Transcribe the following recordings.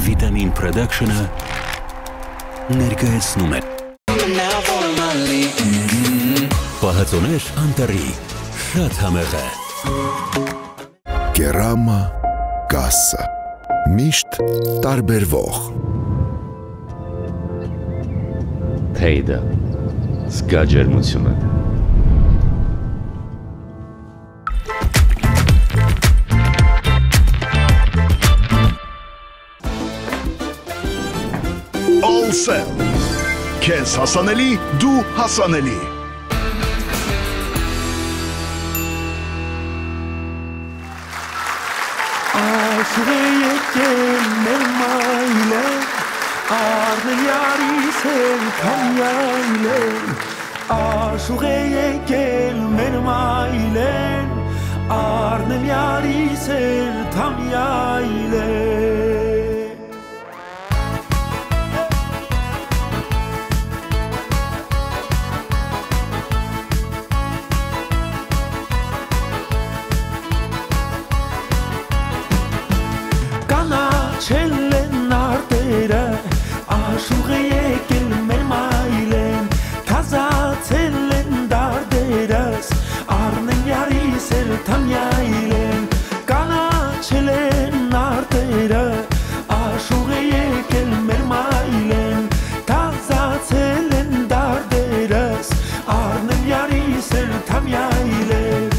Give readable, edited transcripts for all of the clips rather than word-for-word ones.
Vitamin Production-ը ներկայացնում է Պահածոներ անտարի շատ համեղ է Կերամա կասը միշտ տարբերվող Թեյդը զգա ջերմությունը Allcell Քեզ հասանելի, դու հասանելի Aşığı yekken mermayle Ardı yari sen tam yayle Aşığı yekken mermayle Ardı yari sen tam yayle Çellen ardere aşığı yekel mermaylen Taza çellen darderes arnen yari ser tam yaylen Kana çellen ardere aşığı yekel mermaylen Taza çellen darderes arnen yari ser tam yaylen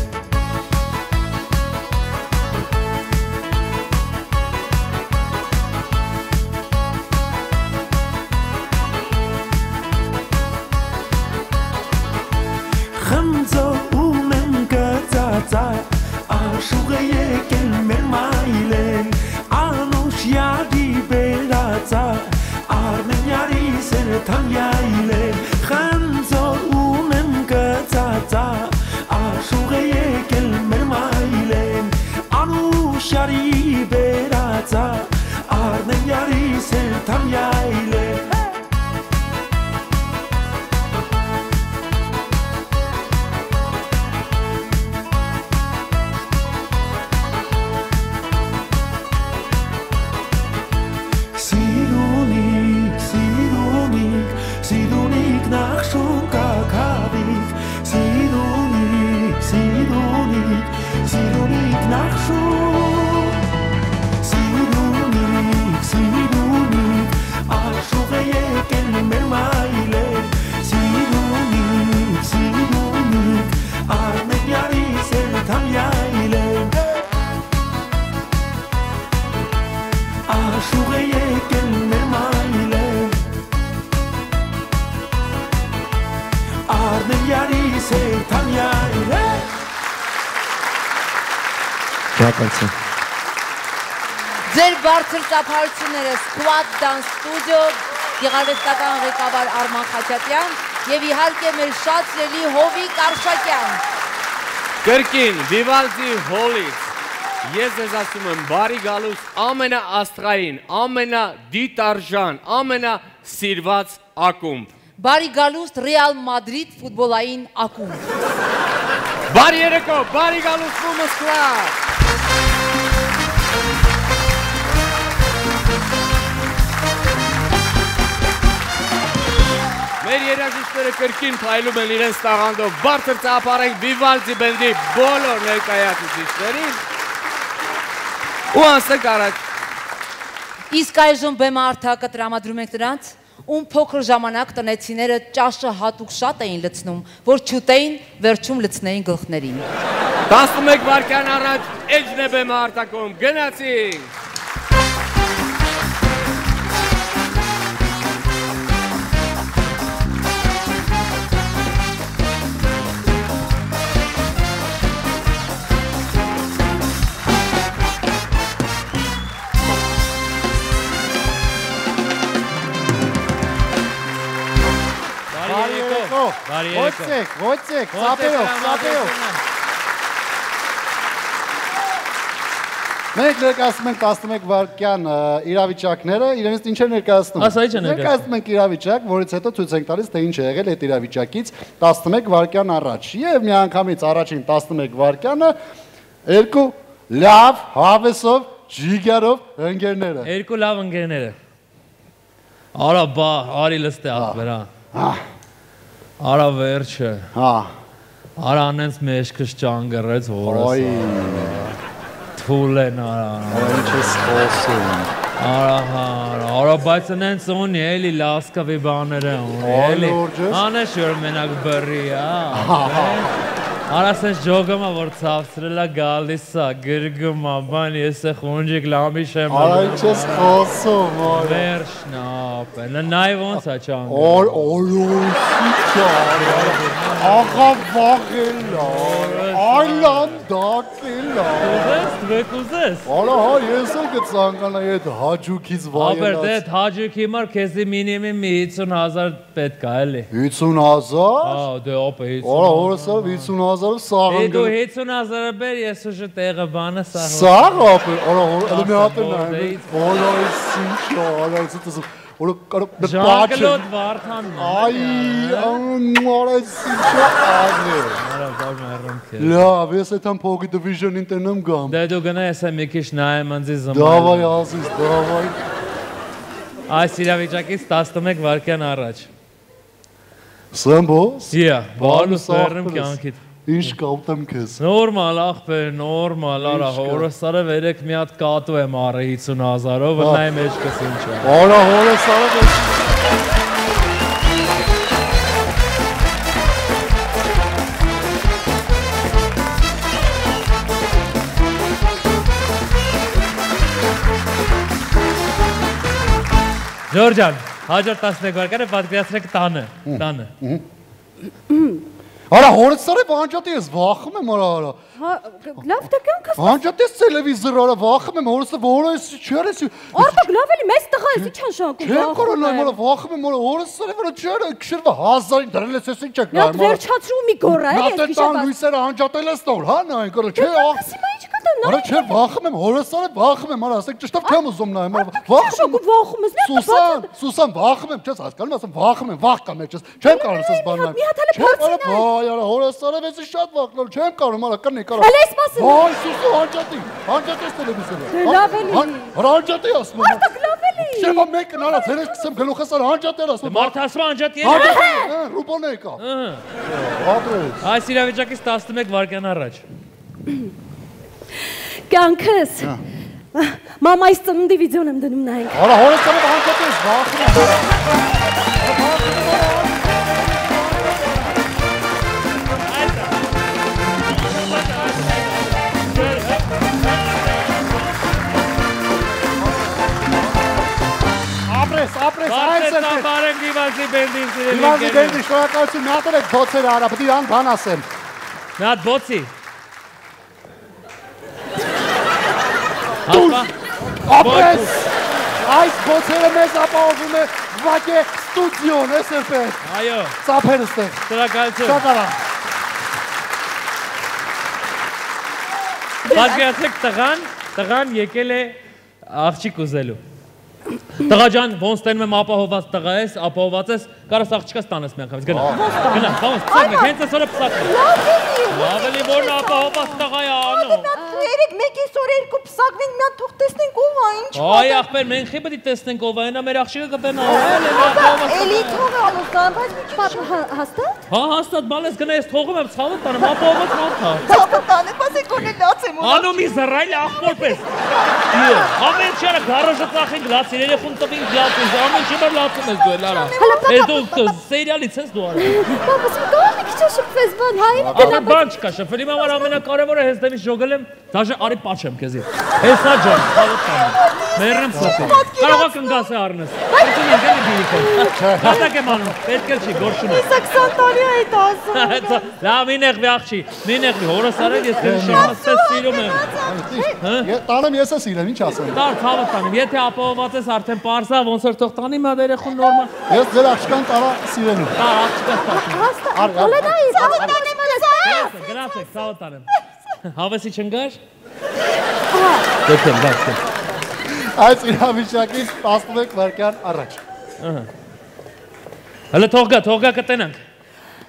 Aşığı yekel mermaylen Anuş yadi beraza Arnen yari ser tam yaylen Khanzo unem gazaza Aşığı yekel mermaylen Anuş yadi beraza Arnen yari ser tam yaylen Ձեր բարձր ծափարությունները Squad Dance Studio, գեղարվեստական ղեկավար Արման Խաչատյան և իհարկե մեր շատ սիրելի Հովիկ Արշակյան։ Կրկին, Vivaldi հոլից, ես ձեզ ասում եմ բարի գալուս ամենաաստղային, ամենադիտարժան, ամենասիրված ակումբ։ Բարի գալուստ Real Madrid ֆուտբոլային ակումբ։ Բարի երեկո, բարի գալուս Women's Club։ Մեր երաժիշտները կրկին փայլում են իրենց տաղանդով, բարձր ծափարենք Vivaldi բենդի բոլոր ներկայացուցիչներին ու անցնենք առաջ։ Իսկ այժմ բեմը արդակը տրամադրում ենք նրանց, ում փոքր ժամանակ տնեցիները ճաշը հատուկ շատ էին լցնում, որ չուտեին, վերջում լցնեին գլխներին։ 11 վայրկյան առաջ էջն է բեմը արդակում, գնացինք։ Ոյցեք, ծապեով Մենք ներկայացնում ենք 11 վայրկյան իրավիճակները, իրենից ինչ է ներկայացնում։ Ներկայացնում ենք իրավիճակ, որից հետո ցույց ենք տալիս, թե ինչ է եղել այդ իրավիճակից 11 վայրկյան առաջ։ Եվ միանգամից առաջին 11 վայրկյանը երկու լավ հավեսով ջիգարով ընկերները։ Երկու լավ ընկերները։ Արա բա, արի լստե ախվերա։ Արա վերջը։ Արա անենց մեջքս ճանգռեց հորս։ Թուլ են արա։ Ինչ ես խոսում։ Արա բայց անենց ունի էլի լասկավի բաները ունի էլի։ Անես որ մենակ բրի, Արա սենց ժոգոմա որ ծավծրելա գալիս է, գրգումա, բան ես է խունջիկ լամի շեմ։ Արա ինչ ես խոսում, Վերջն ապեն, նայ ոնց է ճանգը։ Օրոսի ճար, աղա վաղելա, այլանդակելա։ Ուզես, դվեք ուզես։ Արա հա, ես էլ կծանկանայի այդ հաջուքից վայելած։ Ապեր դետ հաջուքի մար կեզի մինիմի մի 50,000 պետք է էլի։ 50,000։ Դե ապը 50,000։ Արա հորսը 50,000 սաղ Դու 50,000 բեր, ես ուժը տեղը բանը սաղ։ Սաղ ապը, արա հորը մի հատ է նայում, արա ես ինչ արա ես ուտեսում, արա Ժանգլոտ վարդանն Այ, արա ես ինչ աղը։ Արա բար մերում կեր։ Լավ, ես այդան փողի դվիժյոնին տնեմ գամ։ Դե դու գնա ես է մի քիչ նայեմ անձի զմայլ։ Դավայ ազիս, դավայ։ Այս իրավիճակից 11 վարկյան առաջ։ Սամբո։ Սիա, բալու սերրեմ կյանքիդ։ Ինչ կապտեմ քեզ։ Նորմալ ախպեր, նորմալ, արա հորսարը վերեք մի հատ կատու եմ առը 50,000-ով, նայ մեջքս ինչ է։ Արա հորսարը Ժորջան, հաջորդ 11 վարկանը պատկերացրեք տանը։ Արա հորսարը վանջատի ես վախում եմ արա։ Լավ դե կյանքս։ Վանջատես տելևիզոր արա վախում եմ հորսը որոս չերես։ Արդյոք լավ էլի մեծ տղա ես ի՞նչ նշանակում վախում։ Չէ կորոնայ մորա վախում եմ հորսարը որը չերը քշերվա 1000-ին դրել ես ինչ եք նայում։ Նա վերջացրու մի գոռա էլի ես քիշա։ Նա լույսերը անջատել ես տոր, հա նայ կորո չէ աղ։ Արա չէ վախում եմ հորսարը վախում եմ արա ասեք ճշտով չեմ ուզում նայեմ վախում վախում ես Սուսան վախում եմ չես հասկանում ասեմ վախում եմ վախ կա մեջս չեմ կարող ասես բան նայեմ։ Այ արա հորսարը վեցի շատ վախնալ չեմ կարող արա կնի կարա։ Այ սուսու անջատես տելևիզորը։ Լավ էլի։ Անջատի ասում եմ։ Արդյոք լավ էլի։ Շեվա մեկն արա ցերես կսեմ գլուխս արա անջատել ասում։ Մարդ ասում անջատի։ Ռուբոն եկա։ Այս իրավիճակից 11 վարկյան առաջ։ Կյանքս։ Մամայիս ծննդի վիդեոն եմ դնում նայենք։ Արա հորսարը անջատես վախում եմ։ Ապրես, այս է։ Բարեմ Վիվալդի բենդին սիրելի։ Վիվալդի բենդի շնորհակալություն, մի հատ էլ եք բոցերը արա, պետք է իրան բան ասեմ։ Մի հատ բոցի։ Ապրես, այս բոցերը մեզ ապահովում է Վակե ստուդիոն, ես երբեք։ Այո։ Ծափեր ստեղ։ Շնորհակալություն։ Շատ արա։ Պատկերացրեք տղան եկել է աղջիկ ուզելու։ Տղա ջան, ոնց տենում եմ ապահոված տղա ես, ապահոված ես, կարաս աղջիկաս տանես մի անգամից, գնա, վանց, պսակնեք, հենց ես որը պսակնեք։ Լավ էլի, որն ապահոված տղա է անում։ Երեք մեկից օր երկու պսակվենք, մի հատ թող տեսնենք ով է, ինչ Այ ախպեր, մենք խի պետք է տեսնենք ով է, նա մեր աղջիկը կտենա, էլի թող է ամուսան, բայց մի քիչ հաստատ։ Հա, հաստատ, բալես գնա ես թողում եմ ցավը տանեմ, ապահոված մարդ է։ Ցավը տանեմ, ասեք որ լաց եմ ուզում։ Անում իզրայել ախպոր պես։ Ամեն չերը գարաժը ծախենք լաց, երեխուն տվին լաց, ամեն չի բար լացում ես դու էլ արա։ Ես դու սերիալից ես դու արա։ Պապաս մի կողմ մի քիչ շփվես բան, հայ։ Բան չկա, շփվելի համար ամենակարևորը հենց դեմից ժոգել եմ, դաժե արի պաչեմ քեզի։ Հեսա ջան, ցավոտ տանեմ։ Մերրեմ սոթի։ Կարող եք ընկաս է առնես։ Ություն ենք էլի բիրիքով։ Հատակ եմ անում, պետք էլ չի, գորշում է։ Իսա 20 տարի այդ ասում։ Լավ, մի նեղվի աղջի, մի նեղվի, հորս արել ես քեզ շամասպես սիրում եմ։ Տանեմ ես ես իրեն, ինչ ասեմ։ Տար ցավը տանեմ, եթե ապահոված ես արդեն պարզա, ոնց որ թող տանի մա երեխուն նորմալ։ Ես ձեր աղջկան տարա սիրenu։ Տար աղջկա տար։ Հոլենայի, ցավը տանեմ ասած։ Գնացեք, ցավը տանեմ։ Հավեսի չընկար։ Դեպքեմ, դեպքեմ։ Այս իրավիճակից 11 վարկյան առաջ։ Հələ թող գա կտենանք։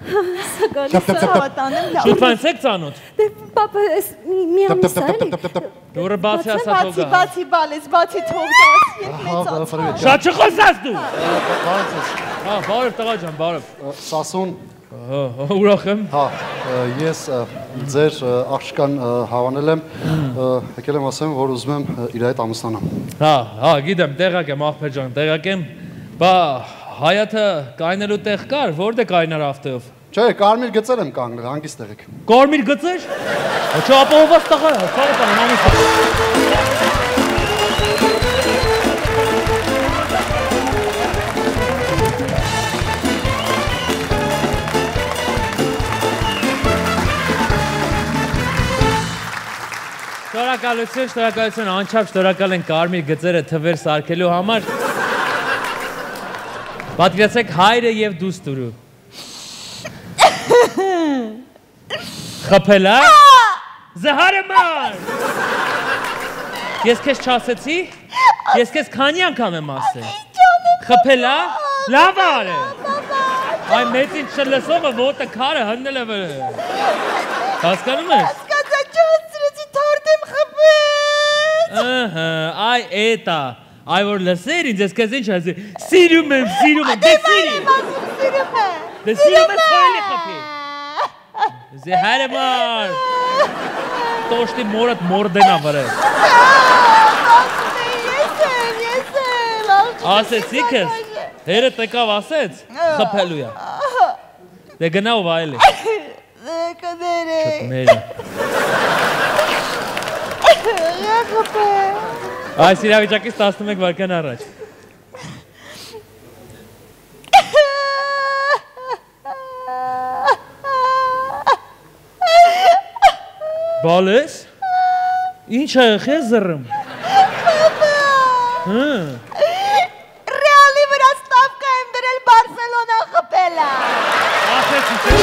Շուտվանցեք ծանոտ։ Դե պապա, ես մի ամիս էլի։ Դուրը բացի ասա թողա։ Բացի բալես, բացի թողած, երկնեց։ Շատ չխոսած դու։ Հա, բարև տղա ջան, բարև։ Սասուն։ Ուրախ եմ։ Հա, ես ձեր աղջկան հավանել եմ, եկել եմ ասեմ, որ ուզում եմ իր հետ ամուսնանամ։ Հա, գիտեմ, տեղակ եմ, աղբեր ջան, տեղակ եմ։ Բա Հայաթը կայնելու տեղ կար, որտե կայնար ավտոյով։ Չէ, կարմիր գծեր եմ կանգնել, հանգիստ եղեք։ Կարմիր գծեր։ Չէ, ապահովված տղա է, ցավոք եմ ամուսնա։ Շնորհակալություն, անչափ շնորհակալ են կարմիր գծերը թվեր սարքելու համար։ Պատկերացրեք հայրը եւ դուստուրը։ Խփելա։ Զահարմար։ Ես քեզ չասեցի։ Ես քեզ քանի անգամ եմ ասել։ Խփելա։ Լավ արե։ Այ մեծին չլսողը ոտը քարը հննել է վրա։ Հասկանում ես։ Այ էտա, այ որ լսեր ինձ, ես կեզ ինչ ասի, սիրում եմ, դե սիրում եմ խոյելի խպի, Զահարմար, տոշտի մորդ մորդենա վրը, ասեցի կեզ, հերը տեկավ ասեց, խպելու է, դե գնա ու վայել է, չտմերի, Այս իրավիճակից 11 վայրկյան առաջ։ Բալես? Ինչ է խեզրում։ Ռեալի վրա ստավկա եմ դրել Բարսելոնա խփելա։ Ասեցի թե։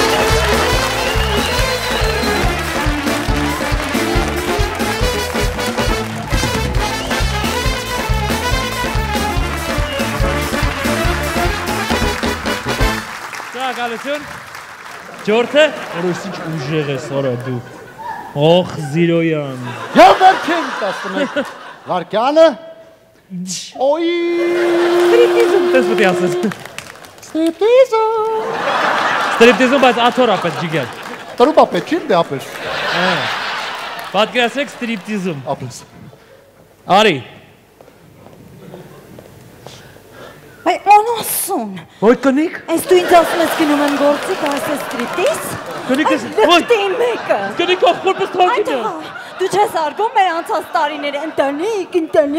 Շնորհակալություն։ Ջորթը, որոշ ինչ ուժեղ ես արա դու։ Ոխ Զիրոյան։ Եվ վերքին 11 վարկյանը։ Օյ։ Ստրիպտիզում, տես պետք է ասես։ Ստրիպտիզում, բայց աթորա պետք ջիգել։ Տրուպա պետք չին դե ապեր։ Պատկերացրեք ստրիպտիզում։ Ապես։ Արի։ Այ անասուն։ Ոյ կնիկ։ Այս դու ինձ ասում ես գնում եմ գործի, կայս ես ստրիպտիզ։ Կնիկ ես, Դրտին մեկը։ Կնիկ ողբորպես թողին է։ Դու չես արգում մեր անցած տարիները, ընտանիք,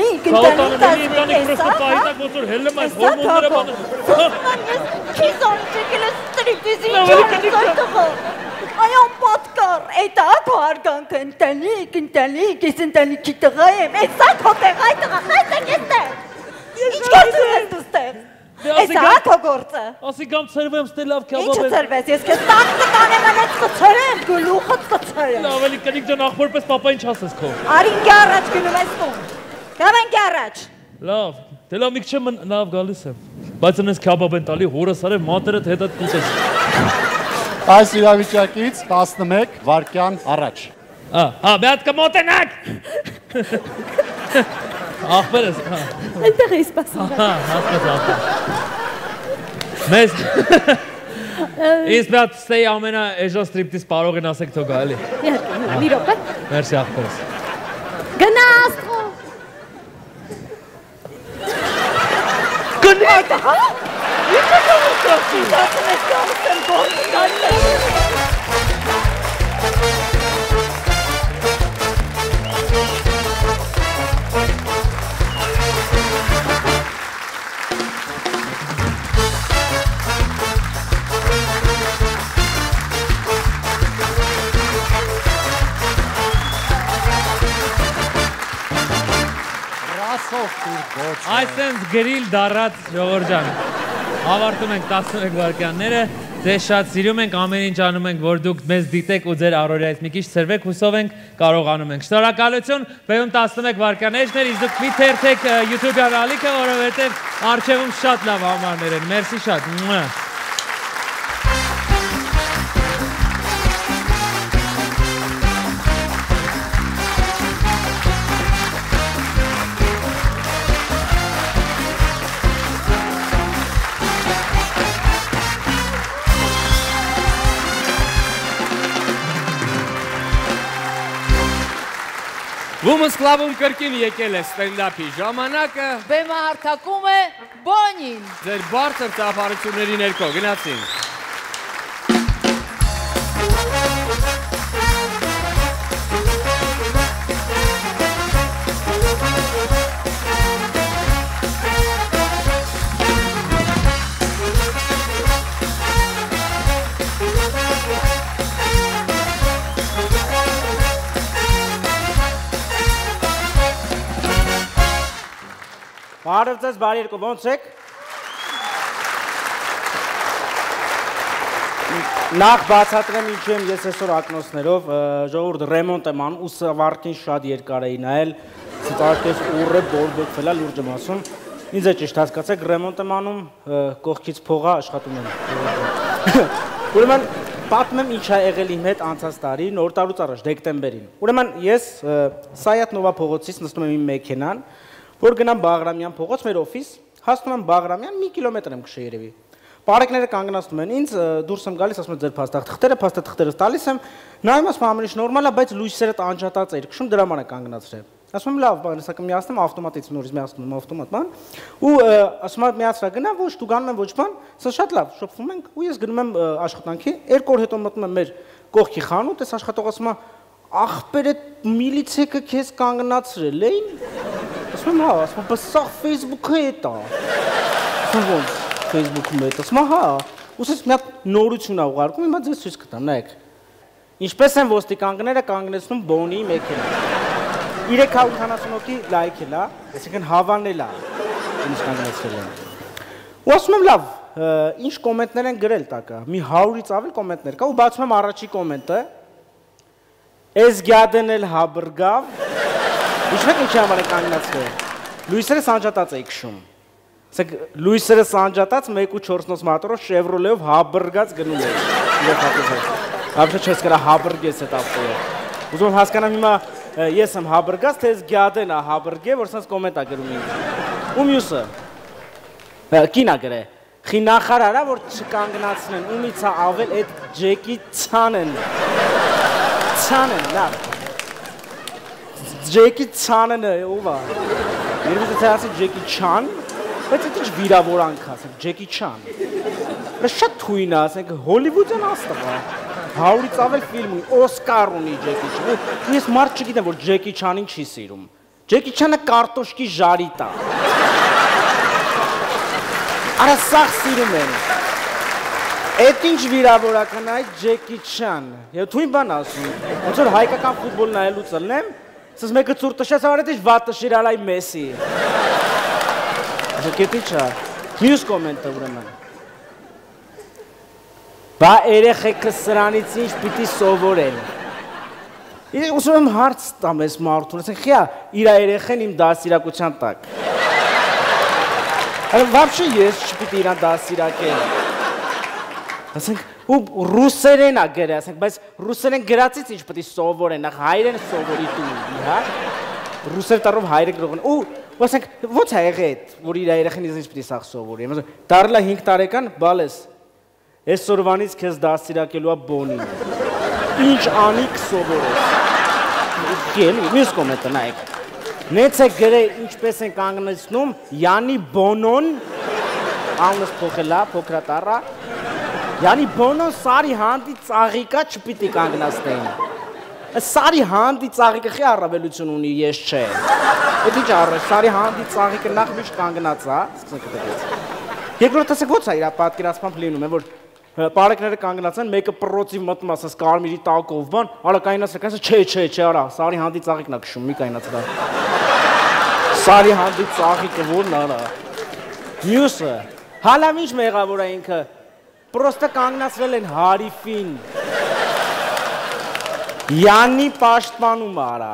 Այ անպատկար, էտա քո արգանքը, ընտանիք, ես ընտանիքի տղա եմ, էսա քո տղա, այ տղա, խայտեք ես տեղ։ Ինչ գործում ես դու ստեղ։ Էսա քո գործը։ Ասի գամ ծրվեմ ստելավ քյաբաբ։ Ինչը ծրվես, ես քեզ տակ կտանեմ անեց կծրեմ, գլուխըց կծրեմ։ Լավ էլի կնիկ ջան ախորպես պապա ինչ ասես քո։ Արի ինքի առաջ գնում ես տուն։ Գավ ինքի առաջ։ Լավ, դե լավ միք չեմ լավ գալիս եմ։ Բայց անես քյաբաբ են տալի, հորս արև մատերդ հետը կուտես։ Այս իրավիճակից 11 վարկյան առաջ։ Հա, բեատ կմոտենակ։ Ախբերս, հա։ Այնտեղ էի սպասում։ Հա, հասկաց։ Մեզ Ես բեատ ստեի ամենա էժան ստրիպտիզ պարող են ասեք թո գա, էլի։ Մի րոպե։ Մերսի ախբերս։ Գնա աստղո։ Գնա։ Հա։ Ինչ է կողմի։ Դասում ես կողմի կողմի։ Այսենց գրիլ դարած ժողովուրդ ջան, ավարտում ենք 11 վայրկյանները, ձեզ շատ սիրում ենք, ամեն ինչ անում ենք, որ դուք մեզ դիտեք ու ձեր առօրյայից մի քիչ ցրվեք, հուսով ենք կարողանում ենք։ Շնորհակալություն, բերում 11 վայրկյաններն իսկ դուք մի թերթեք YouTube-յան ալիքը, որովհետև առջևում շատ լավ համարներ են։ Մերսի շատ։ Women's Club-ում կրկին եկել է ստենդափի ժամանակը։ Բեմը հարթակում է Բոնին։ Ձեր բարձր ծափարությունների ներքո գնացինք։ Բարև ձեզ, բարի երկու, ոնց եք։ Նախ բացատրեմ ինչու եմ ես այսօր ակնոցներով, ժողովուրդ ռեմոնտ եմ անում, ու սավարկին շատ երկար էի նայել, ծարքես ուռը բորբոքվել է լուրջ եմ ասում, ինձ է ճիշտ հասկացեք, ռեմոնտ եմ անում, կողքից փողա աշխատում եմ։ Ուրեմն պատմեմ ինչ է եղել իմ հետ անցած տարի, նոր տարուց առաջ, դեկտեմբերին։ Ուրեմն ես Սայաթ Նովա փողոցից նստում եմ իմ մեքենան, որ գնամ Բաղրամյան փողոց, մեր օֆիս, հասնում եմ Բաղրամյան, մի կիլոմետր եմ քշի երևի։ Բարեկները կանգնացնում են ինձ, դուրս եմ գալիս, ասում եմ ձեր փաստաթղթերը տալիս եմ, նայում ասում ամեն ինչ նորմալ է, բայց լույսերը անջատած էր, քշում դրա համար է կանգնացրել։ Ասում եմ լավ, բան, հեսա կմիացնեմ ավտոմատից նորից միացնում եմ ավտոմատ բան, ու ասում եմ միացրա գնա, ոչ դու գանում եմ ոչ բան, սա շատ լավ, շփվում ենք, ու ես գնում եմ աշխատանքի, 2 օր հետո մտնում եմ մեր կողքի խանութ, այս աշխատող ասում է ախպեր այդ միլիցեքը քեզ կանգնացրել էին։ Ասում եմ հա, ասում եմ բայց սա Facebook-ը է տա։ Ասում ոնց Facebook-ում է տա, ասում հա, ուսես մի հատ նորություն ա ուղարկում, հիմա ձեզ ցույց կտամ, նայեք։ Ինչպես են ոստիկանները կանգնեցնում Բոնի մեքենա։ 380 հոգի լայքել է, այսինքն հավանել է, ինչ կանգնեցրել են։ Ու ասում եմ լավ, ինչ կոմենտներ են գրել տակը, մի 100-ից ավել կոմենտներ կա, ու բացում եմ առաջի կոմենտը, Էս գյադեն էլ հաբրգավ, ինչպես ինչի համար է կանգնացրել, լույսերը սանջատած էի քշում, լույսերը սանջատած 1.4 մատորով շևրոլեով հաբրգած գնում էի, ապշե չես կրա հաբրգես էտ ապտոյով, ուզում եմ հասկանամ հիմա ես եմ հաբրգած, թե էս գյադեն է հաբրգե, որ սանց կոմենտ է գրում ինձ, ու մյուսը, կին է գրե, խինախարարա, որ չկանգնացնեն, ումից է ավել էտ ջեկի ծանեն, Ցանեն, լավ։ Ջեկի Ցանենը ով է։ Երևի թե ասի Ջեկի Չան, բայց դա ինչ վիրավորանք ասենք, Ջեկի Չան։ Բայց շատ թույն է, ասենք Հոլիվուդյան աստղա։ 100-ից ավել ֆիլմ ունի, Օսկար ունի Ջեկի Չան։ Ես մարդ չգիտեմ, որ Ջեկի Չանին չի սիրում։ Ջեկի Չանը կարտոշկի ժարիտ է։ Արա սաղ սիրում են։ Էդ ինչ վիրավորական այդ Ջեկի Չան, և թույն բան ասում, ոնց որ հայկական ֆուտբոլ նայելուց ըլնեմ, սս մեկը ծուր տշես ավարետ ինչ վատ տշիր ալայ Մեսի։ Ասա կետի չա, մյուս կոմենտը ուրեմն։ Բա երեխեքը սրանից ինչ պիտի սովորեն։ Ուսում եմ հարց տամ ես մարդուն, ասենք խիա իր երեխեն իմ դասիրակության տակ։ Վաբշե ես չպիտի իրան դասիրակեն։ Ասենք, ու ռուսերեն է գրել, ասենք, բայց ռուսերեն գրածից ինչ պետք է սովորեն, նախ հայերեն սովորի դու, հա։ Ռուսեր տարով հայերը գրողն, ու ասենք, ո՞նց է եղել այդ, որ իր երեխենից ինչ պետք է սաղ սովորի։ Դարել է 5 տարեկան, բալես։ Այսօրվանից քեզ դասիրակելու է Բոնին։ Ինչ անի կսովորես։ Մյուս կոմենտը նայեք։ Նենց է գրել ինչպես են կանգնեցնում Յանի Բոնոն, անունս փոխել է, փոքրատառա։ Յանի Բոնոն սարի հանդի ծաղիկա չպիտի կանգնացնեին։ Սարի հանդի ծաղիկը խի առավելություն ունի, ես չէ։ Էդ ինչ առավ, սարի հանդի ծաղիկը նախ միշտ կանգնած է, սկսենք դեպից։ Երկրորդ ասեք ո՞նց է իր պատկերացմամբ լինում է, որ պարեկները կանգնած են, մեկը պրոցի մտնում ասես կարմիրի տակով բան, արա կայնացրեք, ասես չէ, արա, սարի հանդի ծաղիկն է քշում, մի կայնացրա։ Սարի հանդի ծաղիկը որն արա։ Մյուսը, հալամ ինչ մեղավոր է ինքը, պրոստը կանգնացրել են հարիֆին։ Յանի պաշտպանում արա։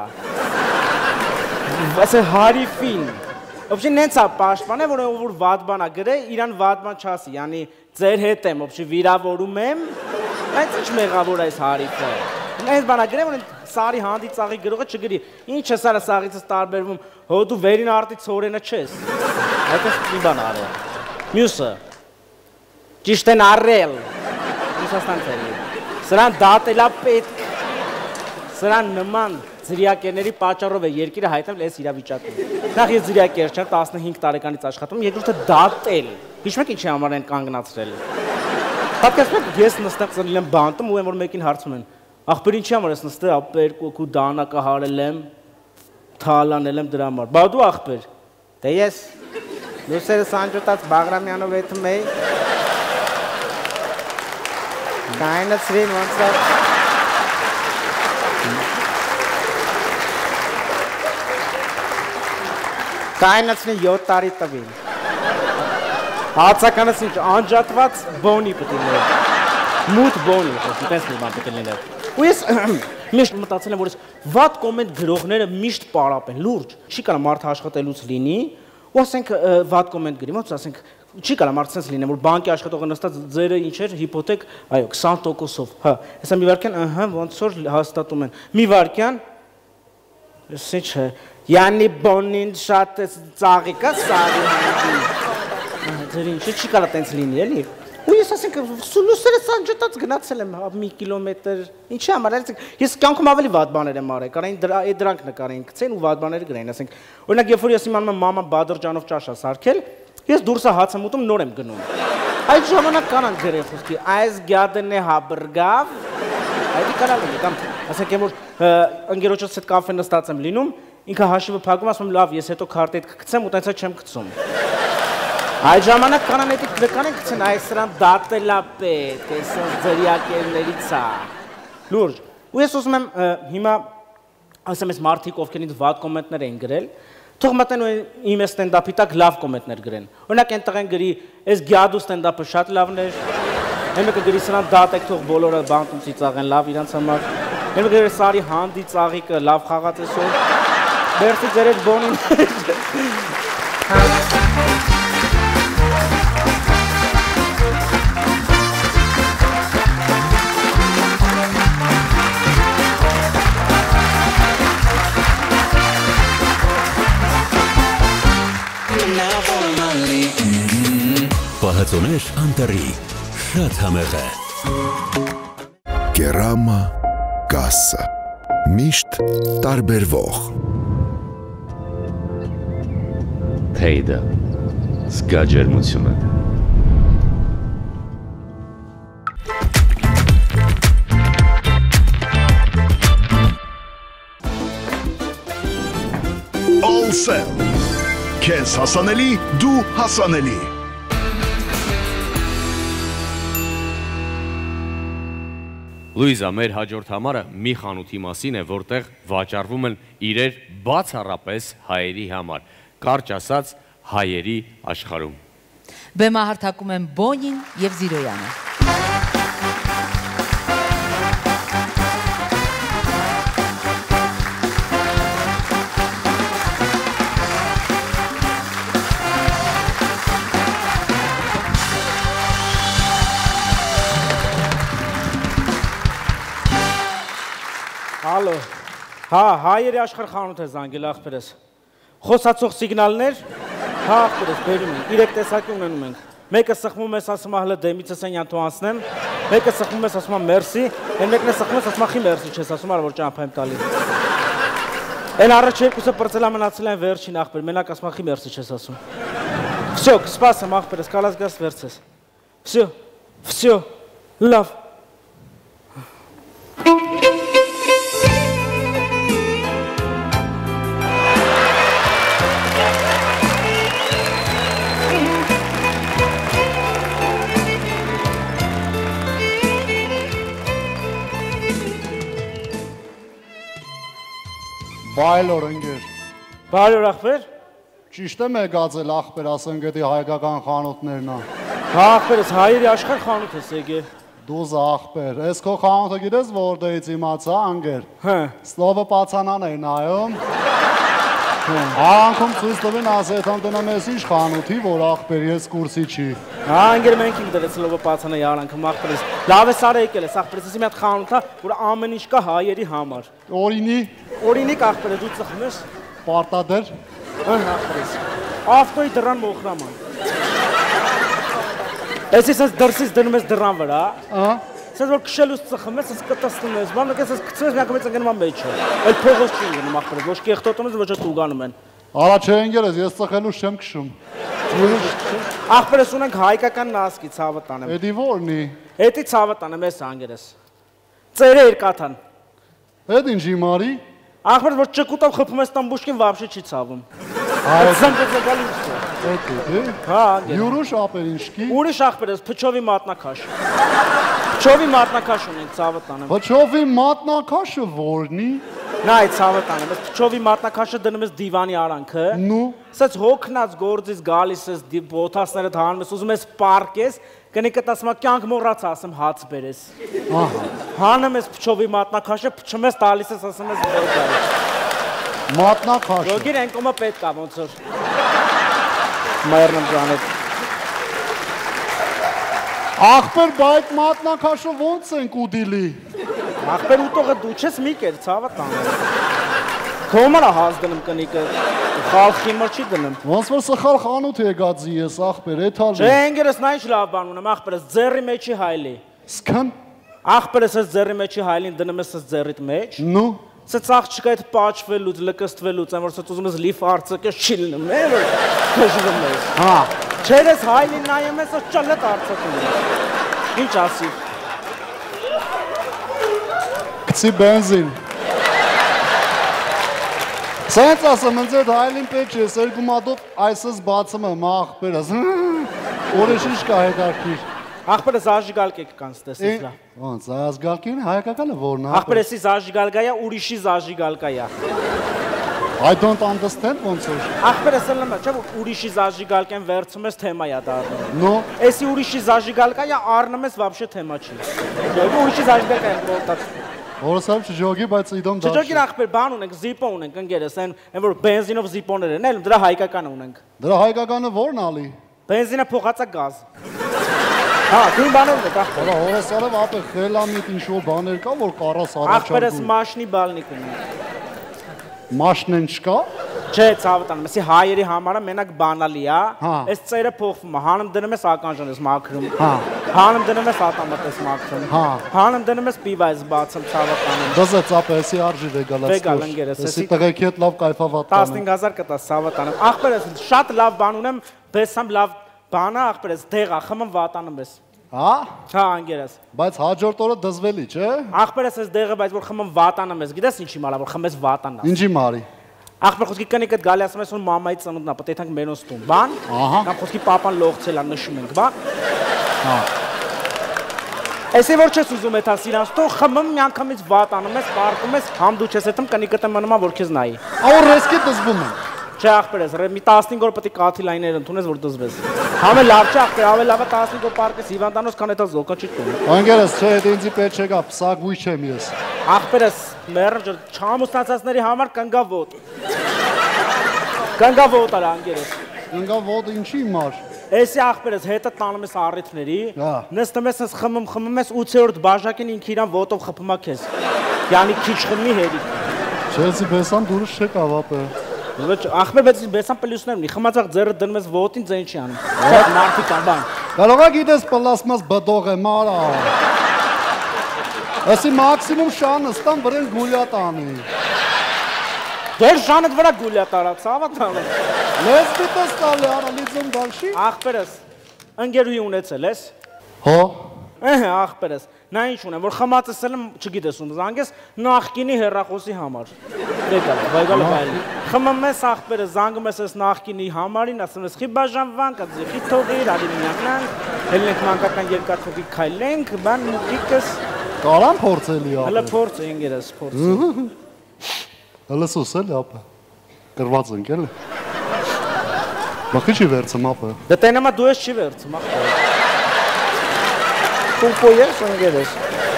Ասե հարիֆին։ Ոբշի նենց է պաշտպան է, որ վատ բան է գրե, իրան վատ բան չասի, յանի ձեր հետ եմ, ոբշի վիրավորում եմ, բայց ինչ մեղավոր է այս հարիֆը։ Այս բան է գրե, որ սարի հանդի ծաղի գրողը չգրի, ինչ է սարը սաղիցս տարբերվում, հո դու վերին արտի ծորենը չես։ Այդպես մի բան արել։ Մյուսը, ճիշտ են առել, Ռուսաստան թերի, սրան դատելա պետք, սրան նման Ձրիակերների պատճառով է երկիրը հայտնվել այս իրավիճակում։ Նախ ես ձրիակեր չեմ 15 տարեկանից աշխատում, երկրորդը դատել։ Հիշում եք ինչի համար են կանգնացրել։ Պատկերացրեք ես նստեմ ծնվել եմ բանտում ու եմ որ մեկին հարցում են. աղբեր ինչի համար ես նստել, ապեր կոկու դանակը հարել եմ, թալանել եմ դրա համար։ Բա դու աղբեր։ Դե ես լուսերը սանջոտած Բաղրամյանով եթում էի։ Կայնացրին ոնց է։ Կայնացնի 7 տարի տվին։ Հացականս ինչ անջատված բոնի պետք է լիներ։ Մութ բոնի, այդպես մի բան պետք է լիներ։ Ու ես միշտ մտածել եմ որ ես վատ կոմենտ գրողները միշտ պարապ են, լուրջ։ Չի կարա մարդը աշխատելուց լինի, ու ասենք վատ կոմենտ գրի, ոնց ասենք չի կարա մարդ sense լինի, որ բանկի աշխատողը նստած ձերը ինչ էր, հիպոթեք, այո, 20%-ով։ Հա, հեսա մի վարքյան, ըհը, ոնց որ հաստատում են։ Մի վարքյան, ես ինչ է, Յանի բոնին շատ ծաղիկ է, սարի հանքի։ Ձեր ինչ է, չի կարա տենց լինի, էլի։ Ու ես ասենք, լուսերը սանջոտած գնացել եմ մի կիլոմետր, ինչի համար, ես կյանքում ավելի վատ բաներ եմ արել, կարային դրանք նկարային գցեն ու վատ բաներ գրային, ասենք, օրինակ երբ որ ես իմանում եմ մաման Բադրջանով ճաշ է սարքել, ես դուրս է հաց եմ ուտում, նոր եմ գնում։ Այդ ժամանակ կանան գրեն խոսքի, այս գյադն է հաբրգավ, այդ կանալ լինի, կամ ասենք եմ որ ընգերոջս հետ կաֆե նստած եմ լինում, ինքը հաշիվը փակում, ասում եմ լավ, ես հետո քարտետ կգցեմ ու տենց չեմ գցում։ Այդ ժամանակ կանան էդիկ նկան են գցեն, այս սրան դատելա պետ, այս ձրիակերներից է, լուրջ։ Ու ես ուզում եմ հիմա, ասեմ ես մարդիկ ովքեր ինձ վատ կոմենտներ էին գրել, թող մտեն ու իմ է ստենդափի տակ լավ կոմենտներ գրեն։ Օրինակ են տղեն գրի, այս գյադու ստենդափը շատ լավն էր, հեմեկը գրի սրան դատեք թող բոլորը բանտում ծիծաղեն լավ իրանց համար, հեմեկը գրի սարի հանդի ծաղիկը լավ խաղաց էսօր, բերցի ձեր էդ բոնին։ Պահածոներ անտարի, շատ համեղ է։ Կերամա կասը, միշտ տարբերվող։ Թեյդը, զգա ջերմությունը։ Allsell, քեզ հասանելի, դու հասանելի։ Լուիզա, մեր հաջորդ համարը մի խանութի մասին է, որտեղ վաճառվում են իրեր բացառապես հայերի համար, կարճ ասած հայերի աշխարհում։ Բեմահարթակում են Բոնին և Զիրոյանը։ Հալո, հա, հայերի աշխարհ խանութ է զանգել աղբերս, խոսացող սիգնալներ, հա աղբերս բերում ենք, 3 տեսակի ունենում ենք, մեկը սխմում ես ասում հլը դեմիցս են յանթու անցնեմ, մեկը սխմում ես ասում մերսի, են մեկն է սխմում ես ասում խի մերսի չես ասում որ ճամփա եմ տալի։ Են առաջ երկուսը պրծելա մնացել են վերջին աղբեր, մենակ ասում խի մերսի չես ասում։ Всё, կսպասեմ աղբերս, կալած գաս վերցես։ Всё, լավ։ Բայլոր ընգեր։ Բայլոր աղբեր։ Ճիշտ եմ եկածել աղբեր ասնգետի հայկական խանութներն է։ Հա աղբերս հայերի աշխարհ խանութ ես եկել։ Դուզ աղբեր, ես քո խանութը գիտես որտեղից իմացա անգեր։ Հա։ Սլովը պացանան էր նայում։ Անկում ցույց տվին ասել տնտենամ ես ինչ խանութի, որ աղբեր ես կուրսի չի։ Հա անգեր մենք ինք դրեց սլովը պացանը yaranքը աղբերս։ Լավ է սարը եկել ես աղբերս, ես մի հատ խանութ է, որ ամեն ինչ կա հայերի համար։ Օրինիկ աղբերը դու ծխում ես։ Պարտադեր։ Աղբերս։ Ավտոյի դռան մոխրաման։ Ես ես դրսից դնում ես դռան վրա, Սենց որ քշելուց ծխում ես, ես կտստում ես, բանը կես ես կծես միակամից ընկնում ան մեջը։ Էլ փողոց չի ընկնում ախպերս, ոչ կեղտոտում ես, ոչ տուգանում են։ Արա չէ ընկերս, ես ծխելուց չեմ քշում։ Ախպերս ունենք հայկական նասկի ցավը տանեմ։ Էդի որնի։ Էդի ցավը տանեմ ես անգերս։ Ծերը երկաթան։ Էդ ինչի մարի։ Ախպերս որ ճկուտով խփում ես տան բուշկին վաբշե չի ցավում։ Հա, յուրուշ ապեր ինչքի։ Ուրիշ ախպերս փչովի մատնաքաշ։ Փչովի մատնաքաշ ունենք ցավը տանեմ։ Փչովի մատնաքաշը որնի։ Նա այդ ցավը տանեմ, ես փչովի մատնաքաշը դնում ես դիվանի արանքը։ Նու։ Սենց հոգնած գործից գալիս ես բոթասները հանում ես, ուզում ես պարկես, կնիկդ ասում է կյանք մոռացա, ասեմ հաց բերես։ Ահա։ Հանում ես փչովի մատնաքաշը, փչում ես տալիս ես, ասում ես բեր գալիս։ Մատնաքաշը։ Ոգիր ենկոմը պետք է ոնց որ։ Մայրնեմ ջանետ։ Ախպեր բայք մատնաքաշը ոնց ենք ուդիլի։ Ախպեր ուտողը դու չես մի կեր, ցավը տանը։ Քոմարա հազ դնում կնիկը, խալ խիմր չի դնում։ Ոնց որ սխալ խանութ եկածի ես ախպեր, էթալի։ Չէ, ընկերս նա ինչ լավ բան ունեմ, ախպերս ձեռի մեջի հայլի։ Սկն։ Ախպերս ես ձեռի մեջի հայլին դնում ես ձեռիդ մեջ։ Նու։ Սենց աղջիկը այդ պաչվելուց, լկստվելուց, այն որ սենց ուզում ես լիվ արծակես չի լինում, է որ քժվում ես։ Հա։ Չեր ես հայլին նայում ես, որ ճլետ արծակում ես։ Ինչ ասի։ Կցի բենզին։ Սենց ասեմ, ընձ էդ հայլին պետք ես, երկու մատով այսս բացում եմ ախպերս։ Օրեշ ինչ կա հետարքիր։ Ախպերս աժիգալկ եք կանց տեսես լա։ Ոնց, ազգալկին հայկականը որն է։ Ախպերեսի աժիգալկա է, ուրիշի աժիգալկա է։ I don't understand ոնց որ։ Ախպերս էլ նմա, չէ՞ որ ուրիշի աժիգալկեն վերցում ես թեմա է դառնում։ Նո։ Էսի ուրիշի աժիգալկա է, առնում ես вообще թեմա չի։ Ուրիշի աժիգալկա է որտած։ Որսամ չջոգի, բայց իդոմ դաշ։ Չջոգի ախպեր բան ունենք, զիպո ունենք ընկերս, այն որ բենզինով զիպոներ են, էլ դրա հայկականը ունենք։ Դրա հայկականը որն ալի։ Բենզինը փոխածա գազ։ Հա, դու բաներ դե կախ։ Հորա հորասարև ապե խելամիտ ինչ-որ բաներ կա, որ կարաս առաջարկում։ Ախպերս մաշնի բալնիկ ունի։ Մաշնեն չկա։ Չէ, ցավը տանում, էսի հայերի համարը մենակ բանալի է։ Հա։ Այս ծերը փոխվում է, հանում դնում ես ականջան ես մաքրում։ Հա։ Հանում դնում ես ատամատ ես մաքրում։ Հա։ Հանում դնում ես պիվա ես բացում, ցավը տանում։ Դզը ծապը, էսի արժի վեգալաց։ Վեգալ ընկերս, էսի տղեքի հետ լավ կայֆավատ տանում։ 15000 կտաս ցավը տանում։ Ախպերս շատ լավ բան ունեմ, բեսամ լավ բան է, ախպերս դեղա, խմում վատանում ես։ Հա։ Հա, ընկերս։ Բայց հաջորդ օրը դզվելի, չէ։ Ախպերս ես դեղը, բայց որ խմում վատանում ես, գիտես ինչի մարա, որ խմես վատանաս։ Ինչի մարի։ Ախպեր խոսքի կնիկդ գալի ասում ես որ մամայի ծնունդն է, պետք է տանք մենոս տուն, բան։ Ահա։ Կամ խոսքի պապան լողցել է, նշում ենք, բա։ Հա։ Էսի որ չես ուզում էթա սիրանց տուն, խմում միանգամից վատանում ես, պարկում ես, համ դու չես հետում կնիկդ մնում է որ քեզ նայի։ Ահա ռեսկի դզվում եմ։ Չէ ախպերես, մի 15 օր պետք է կաթի լայներ ընդունես որ դզվես։ Համը լավ չէ ախպեր, ավելի լավ է 15 օր պարկես հիվանդանոց, քան էթա զոկա չի տուն։ Անգերս, չէ, դա ինձի պետք չեկա, պսակվույ չեմ ես։ Ախպերես, մեռը չամուսնացածների համար կնգավոտ։ Կնգավոտ արա անգերես։ Կնգավոտ ինչի մար։ Էսի ախպերս հետը տանում ես առիթների, նստում ես խմում ես 8-րդ բաժակին ինքը իրան ոտով խփում է քեզ։ Յանի քիչ խմի հերի։ Չելսի բեսան դուրս չեկավ ապե։ Ախպեր բայց բեսան պլյուսներն ունի, խմածաղ ձեռը դնում ես ոտին ձեն չի անում։ Շատ մարդիկ կան բան։ Կարող է գիտես պլասմաս բդող է մարա։ Ասի մաքսիմում շանը ստան վրեն գուլյատ անի։ Դեր շանդ վրա գուլյատ արա, ցավա տանը։ Լեսպիտես տալի արա լիձում դալշի։ Ախպերս, ընգերուի ունեցել ես։ Հո։ Էհե ախպերս, նա ինչ ունեմ, որ խմածս եմ, չգիտես ում զանգես, նախկինի հեռախոսի համար։ Վայգալը բայլի։ Խմում ես ախպերս, զանգում ես նախկինի համարին, ասում ես խի բաժանվան, կածի խի թողիր, արի մինյանքնան, հելնենք մանկական երկար թողի քայլենք, բան մուտիկս։ Կարան փորձելի ապե։ Հələ փորձ ընկերս, փորձ։ Հələ սոսել ապե։ Կրված ընկել։ Բախի չի վերցում ապե։ Դե տենամա դու ես չի վերցում ախպեր։ Կուպո ես ընկերս։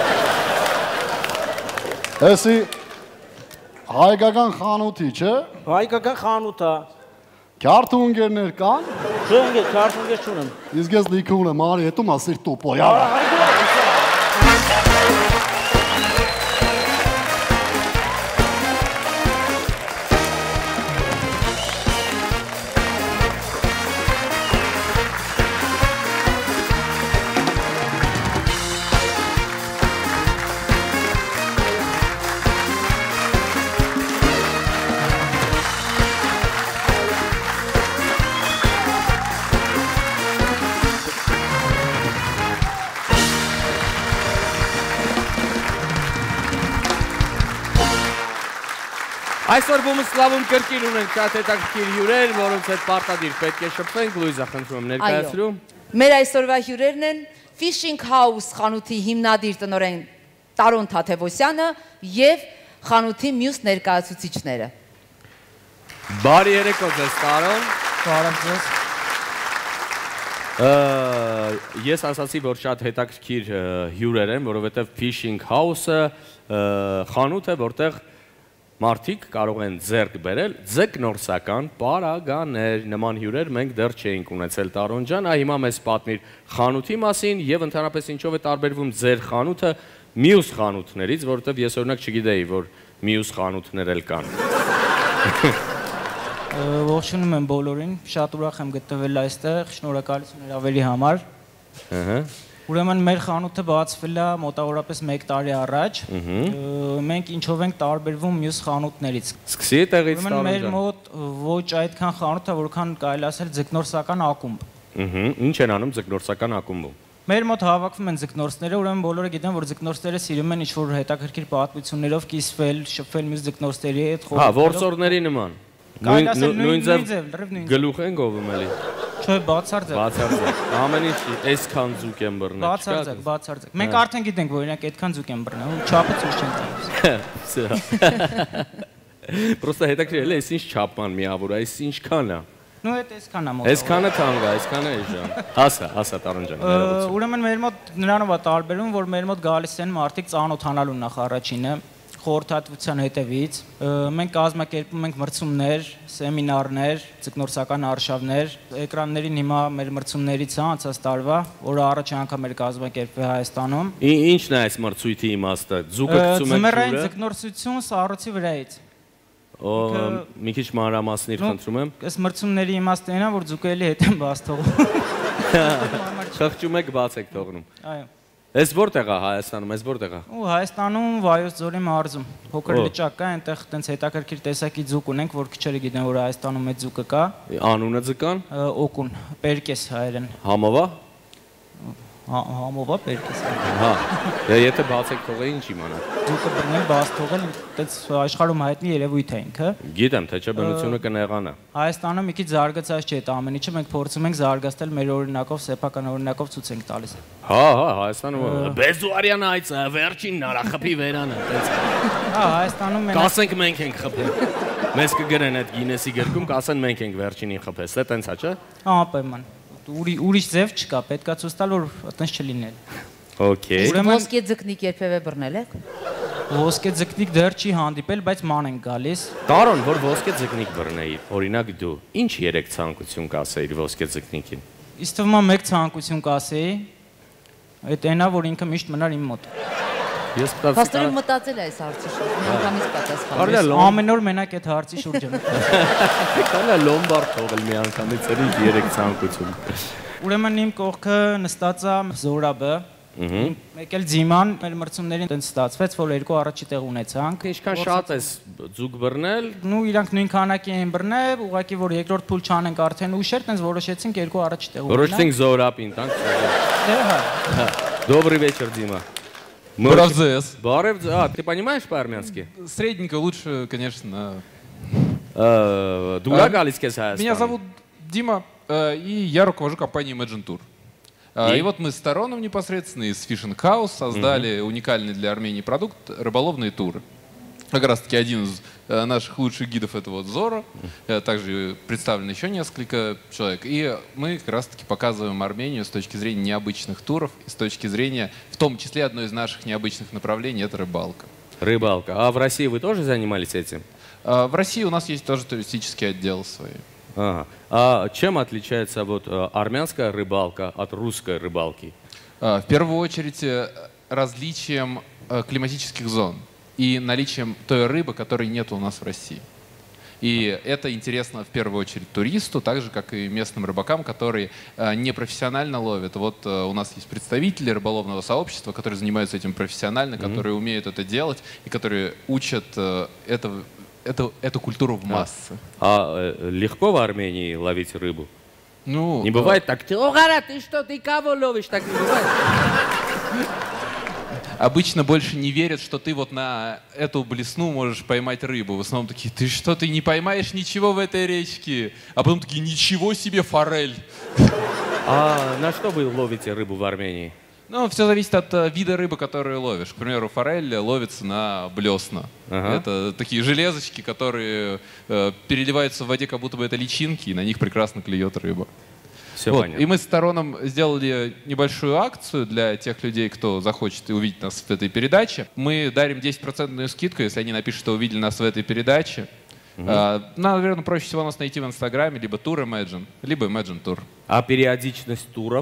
Էսի հայկական խանութի, չէ։ Հայկական խանութ է։ Քյարթու ընկերներ կան։ Չէ ընկեր, քյարթու ընկեր չունեմ։ Իսկ ես լիքը ունեմ, արի հետո մասիր տուպո, յարա։ Այսօր Բումսլավում կրկին ունենք շատ հետաքրքիր հյուրեր, որոնց հետ պարտադիր պետք է շփվենք, Լուիզա, խնդրում եմ ներկայացրու։ Մեր այսօրվա հյուրերն են Fishing House խանութի հիմնադիր տնօրեն Տարոն Թաթևոսյանը եւ խանութի մյուս ներկայացուցիչները։ Բարի երեկո ձեզ, Տարոն։ Բարև ձեզ։ Ես ասացի, որ շատ հետաքրքիր հյուրեր են, որովհետև Fishing House-ը խանութ է, որտեղ մարդիկ կարող են ձեռք բերել ձկնորսական պարագաներ, նման հյուրեր մենք դեռ չէինք ունեցել, Տարոն ջան, հիմա մեզ պատմիր խանութի մասին եւ ընդհանրապես ինչով է տարբերվում ձեր խանութը մյուս խանութներից, որովհետեւ ես օրինակ չգիտեի, որ մյուս խանութներ էլ կան։ Ողջունում եմ բոլորին, շատ ուրախ եմ գտնվել այստեղ, շնորհակալություն հրավերի համար։ Ուրեմն մեր խանութը բացվել է մոտավորապես 1 տարի առաջ։ Մենք ինչով ենք տարբերվում մյուս խանութներից։ Սկսի տեղից, Տարոն ջան։ Ուրեմն մեր մոտ ոչ այդքան խանութ է, որքան կարելի ասել ձկնորսական ակումբ։ Ինչ են անում ձկնորսական ակումբում։ Մեր մոտ հավաքվում են ձկնորսները, ուրեմն բոլորը գիտեն, որ ձկնորսները սիրում են ինչ-որ հետաքրքիր պատմություններով կիսվել, շփվել մյուս ձկնորսների հետ, խորհուրդ։ Որսորդների նման։ Նույն ձև գլուխ են գովում էլի։ Չէ, բացարձակ։ Բացարձակ։ Ամեն ինչ այսքան ձուկ են բռնել։ Բացարձակ, բացարձակ։ Մենք արդեն գիտենք, որ իրենք այդքան ձուկ են բռնել, ու չափը ցույց չեն տալիս։ Պրոստը հետաքրքիր է, այս ինչ չափման միավոր, այս ինչքան է։ Ну это այսքան է մոտ։ Այսքանը թանկ է, այսքան է ժամ։ Հասա, Տարոն ջան, ներողություն։ Ուրեմն մեր մոտ նրանով է տարբերվում, որ մեր մոտ գալիս են մարդիկ ծանոթանալու նախ առաջինը, խորհրդատվության հետևից։ Մենք կազմակերպում ենք մրցումներ, սեմինարներ, ձկնորսական արշավներ։ Էկրաններին հիմա մեր մրցումներից է անցած տարվա, որը առաջ անգամ էր կազմակերպվել Հայաստանում։ Ինչն է այս մրցույթի իմաստը։ Ձուկը գցում եք ջուրը։ Ձմեռային ձկնորսություն սառույցի վրայից։ Մի քիչ մանրամասնիր խնդրում եմ։ Այս մրցումների իմաստը այն է, որ ձուկը էլի հետ են բաց թողում։ Խղճում եք, բաց եք թողնում։ Այո։ Այս որտեղ է Հայաստանում, այս որտեղ է։ Ու Հայաստանում Վայոց ձորի մարզում։ Փոքր լճակ կա, այնտեղ տենց հետաքրքիր տեսակի ձուկ ունենք, որ քչերը գիտեն, որ Հայաստանում այդ ձուկը կա։ Անունը ձկան։ Օկուն, Պերկես հայերեն։ Համովա։ Համովա Պերկես։ Հա։ Եթե բաց եք թողել, ինչ իմանաք։ Ձուկը բռնել, բաց թողել, տենց աշխարհում հայտնի երևույթ է ինքը։ Գիտեմ, թե չէ բնությունը կնեղանա։ Հայաստանը մի քիչ զարգացած չէ այդ ամեն ինչը, մենք փորձում ենք զարգացնել մեր օրինակով, սեփական օրինակով ցույց ենք տալիս։ Հա, Հայաստանում Բեզուարյանը այցը վերջինն արա խփի վերանը, տենց։ Հա, Հայաստանում մենք կասենք մենք ենք խփել։ Մեզ կգրեն այդ Գինեսի գրքում, կասեն մենք ենք վերջինին խփել, դա տենց է, չէ։ Անպայման։ Ուրիշ ձև չկա, պետքա ցույց տալ, որ այտենց չլիներ։ Okay։ Ոսկե ձկնիկ երբևէ բռնել եք։ Ոսկե ձկնիկ դեռ չի հանդիպել, բայց ման ենք գալիս։ Տարոն, որ ոսկե ձկնիկ բռնեի, օրինակ դու, ինչ 3 ցանկություն կասեիր ոսկե ձկնիկին։ Իսկ թվում է մեկ ցանկություն կասեի, այդ այնա, որ ինքը միշտ մնար իմ մոտ։ Ես Փաստորեն մտածել է այս հարցի շուրջ, միանգամից պատասխանել։ Ամեն օր մենակ այդ հարցի շուրջ եմ։ Կարելի է լոմբարդ թողել միանգամից 3 ցանկություն։ Ուրեմն իմ կողքը նստած է Զորաբը։ Մեկ էլ Ձիման մեր մրցումներին տենց ստացվեց, որ 2 առաջի տեղ ունեցանք։ Ինչքան շատ ես ձուկ բռնել։ Նու իրանք նույն քանակի են բռնել, ուղղակի որ երկրորդ փուլ չանենք արդեն ուշեր, տենց որոշեցինք 2 առաջի տեղ ունենալ։ Որոշեցինք Զորապին, տանք։ Добрый вечер, Дима. Баравзес. Ты понимаешь по-армянски? Средненько, лучше, конечно. Меня зовут Дима, и я руковожу компанией Imagine Tour. И вот мы с Тароном непосредственно из Fishing House создали уникальный для Армении продукт — рыболовные туры. Как раз таки один из наших лучших гидов — это вот Зора. Также представлено еще несколько человек. И мы как раз таки показываем Армению с точки зрения необычных туров, и с точки зрения, в том числе, одно из наших необычных направлений — это рыбалка. Рыбалка. А в России вы тоже занимались этим? В России у нас есть тоже туристический отдел свой. Ага. А чем отличается вот армянская рыбалка от русской рыбалки? В первую очередь различием климатических зон и наличием той рыбы, которой нет у нас в России. И это интересно в первую очередь туристу, так же, как и местным рыбакам, которые непрофессионально ловят. Вот у нас есть представители рыболовного сообщества, которые занимаются этим профессионально, которые умеют это делать и которые учат эту культуру в массы. А легко в Армении ловить рыбу? Ну, не бывает так, ты что, ты кого ловишь? Так не бывает. обычно больше не верят, что ты вот на эту блесну можешь поймать рыбу. В основном такие, ты что, ты не поймаешь ничего в этой речке? А потом такие, ничего себе, форель. А на что вы ловите рыбу в Армении? Ну, все зависит от вида рыбы, которую ловишь. К примеру, форель ловится на блесна. Это такие железочки, которые переливаются в воде, как будто бы это личинки, и на них прекрасно клюет рыба. Все вот. понятно. И мы с Тароном сделали небольшую акцию для тех людей, кто захочет увидеть нас в этой передаче. Мы дарим 10% скидку, если они напишут, что увидели нас в этой передаче. Наверное, проще всего нас найти в Инстаграме, либо Tour Imagine, либо Imagine Tour. А периодичность туров?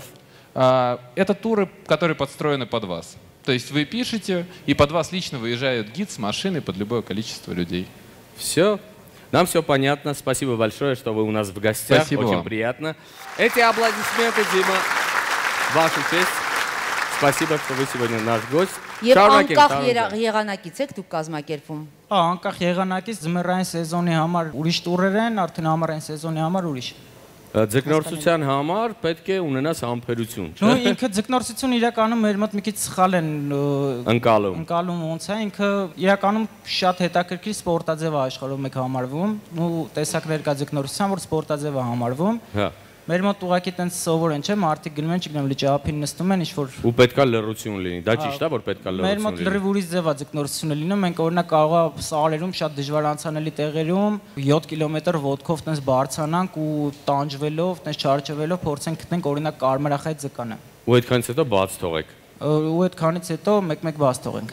Это туры, которые подстроены под вас. То есть вы пишете, и под вас лично выезжает гид с машиной под любое количество людей. Все. Нам все понятно. Спасибо большое, что вы у нас в гостях. Спасибо Очень вам. приятно. Эти аплодисменты, Дима, вашу честь. Спасибо, что вы сегодня наш гость. Եվ անկախ եղանակից եք դուք կազմակերպում։ Անկախ եղանակից ձմեռային սեզոնի համար ուրիշ տուրեր են, արդեն ամառային սեզոնի համար ուրիշ։ Ձկնորսության համար պետք է ունենաս համբերություն, չէ՞։ Նո ինքը ձկնորսությունը իրականում մեր մոտ մի քիչ սխալ են ընկալում ոնց է, ինքը իրականում շատ հետաքրքիր սպորտաձև է աշխարհում եք համարվում, ու տեսակներ կա ձկնորսության, որ սպորտաձև է համարվում։ Հա։ Մեր մոտ ուղղակի տենց սովոր են, չէ՞, մարդիկ գնում են, չգիտեմ, լճափին նստում են, ինչ-որ ու պետքա լռություն լինի։ Դա ճիշտ է, որ պետքա լռություն լինի։ Մեր մոտ լրիվ ուրիշ ձև է ձկնորսությունը լինում, մենք օրինակ կարող է սարերում շատ դժվար անցանելի տեղերում 7 կիլոմետր ոտքով տենց բարձրանանք ու տանջվելով, տենց չարչվելով փորձենք գտնենք օրինակ կարմրախայտ ձկանը։ Ու այդքանից հետո բաց թողեք։ Ու այդքանից հետո մեկ-մեկ բաց թողենք։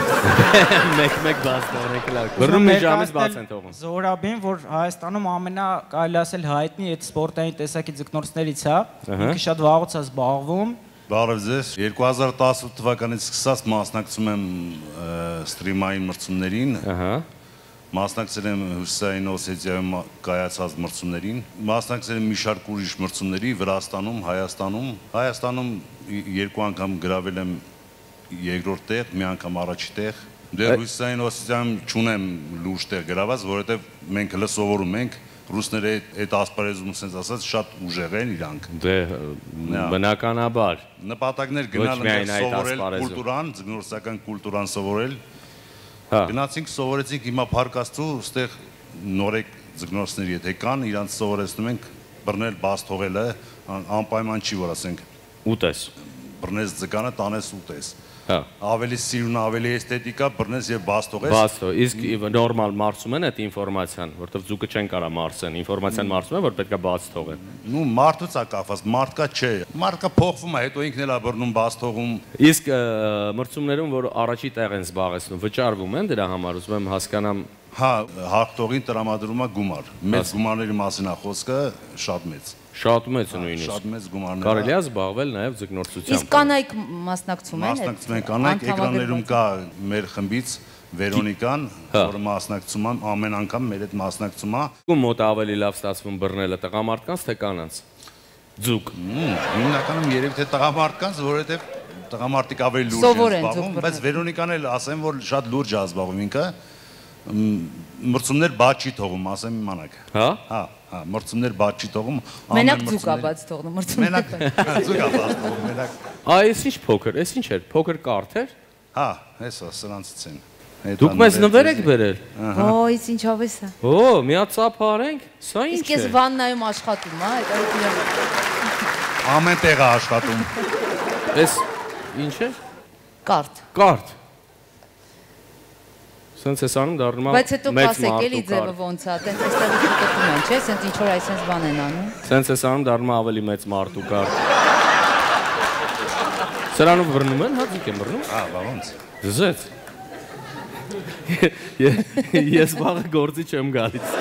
Մեկ-մեկ բաց թողենք, լավ։ Բռնում մի ժամից բաց են թողում։ Զորաբին, որ Հայաստանում ամենա կարելի ասել հայտնի այդ սպորտային տեսակի ձկնորսներից է, ինքը շատ վաղուց է զբաղվում։ Բարև ձեզ, 2018 թվականից սկսած մասնակցում եմ ստրիմային մրցումներին, մասնակցել եմ Հյուսիսային Օսետիայում կայացած մրցումներին, մասնակցել եմ մի շարք ուրիշ մրցումների Վրաստանում, Հայաստանում 2 անգամ գրավել եմ երկրորդ տեղ, մի անգամ առաջի տեղ։ Դեռ Հյուսիսային Օսետիայում չունեմ լուրջ տեղ գրաված, որովհետև մենք հենց սովորում ենք, ռուսները այդ ասպարեզում ասած ասած շատ ուժեղ են իրանք։ Դե բնականաբար։ Նպատակներ գնալ սովորել կուլտուրան, ձկնորսական կուլտուրան սովորել։ Գնացինք սովորեցինք, հիմա փարկաստու, այստեղ նորեկ ձկնորսների եթե կան, իրանց սովորեցնում ենք բռնել բաց թողելը, անպայման չի որ ասենք ուտես։ Բռնես ձկանը, տանես ուտես։ Ավելի սիրուն, ավելի էսթետիկա, բռնես եւ բաց թողես։ Բաց թող։ Իսկ նորմալ մարսում են այդ ինֆորմացիան, որովհետեւ ձուկը չեն կարա մարսեն, ինֆորմացիան մարսում է, որ պետքա բաց թողեն։ Ну մարդուց է կախված, մարդկա չէ։ Մարդկա փոխվում է, հետո ինքն էլ է բռնում, բաց թողում։ Իսկ մրցումներում, որ առաջի տեղ են զբաղեցնում, վճարվում են դրա համար, ուզում եմ հասկանամ։ Հա, հաղթողին տրամադրում է գումար։ Մեծ գումարների մասին է խոսքը, շատ մեծ։ Շատ մեծ նույնիսկ։ Շատ մեծ գումարներ։ Կարելի է զբաղվել նաև ձկնորսությամբ։ Իսկ կանայք մասնակցում են։ Մասնակցում են կանայք, էկրաններում կա մեր խմբից Վերոնիկան, որը մասնակցում է ամեն անգամ մեր հետ մասնակցում է։ Ու մոտ ավելի լավ ստացվում բռնելը տղամարդկանց թե կանանց։ Ձուկ։ Հիմնականում երևի թե տղամարդկանց, որովհետև տղամարդիկ ավելի լուրջ են զբաղվում, բայց Վերոնիկան էլ ասեմ, որ շատ լուրջ է զբաղվում ինքը։ Մրցումներ բաց չի թողում, ասեմ իմանաք։ Հա։ Հա, մրցումներ բաց չի թողում։ Մենակ ձուկ է բաց թողնում մրցումները։ Մենակ ձուկ է բաց թողում, մենակ։ Այս ինչ փոքր, այս ինչ էր, փոքր կարթ էր։ Հա, հեսա սրանցից են։ Դուք մեզ նվեր եք բերել։ Ոյ, ինչով է սա։ Օ, միա ծափ արենք, սա ինչ է։ Իսկ ես վաննայում աշխատում, հա, այդ ամեն տեղ է աշխատում։ Էս ինչ է։ Կարթ։ Կարթ։ Սենց ես անում դառնում է մեծ մարդու կարթ։ Բայց հետո կասեք էլի ձևը ոնց է, տենց այստեղ դիտում են, չէ՞, սենց ինչ որ այսպես բան են անում։ Սենց ես անում դառնում է ավելի մեծ մարդու կարթ։ Սրանով բռնում են, հա, ձուկ են բռնում։ Հա, բա ոնց։ Զզեց։ Ես վաղը գործի չեմ գալիս։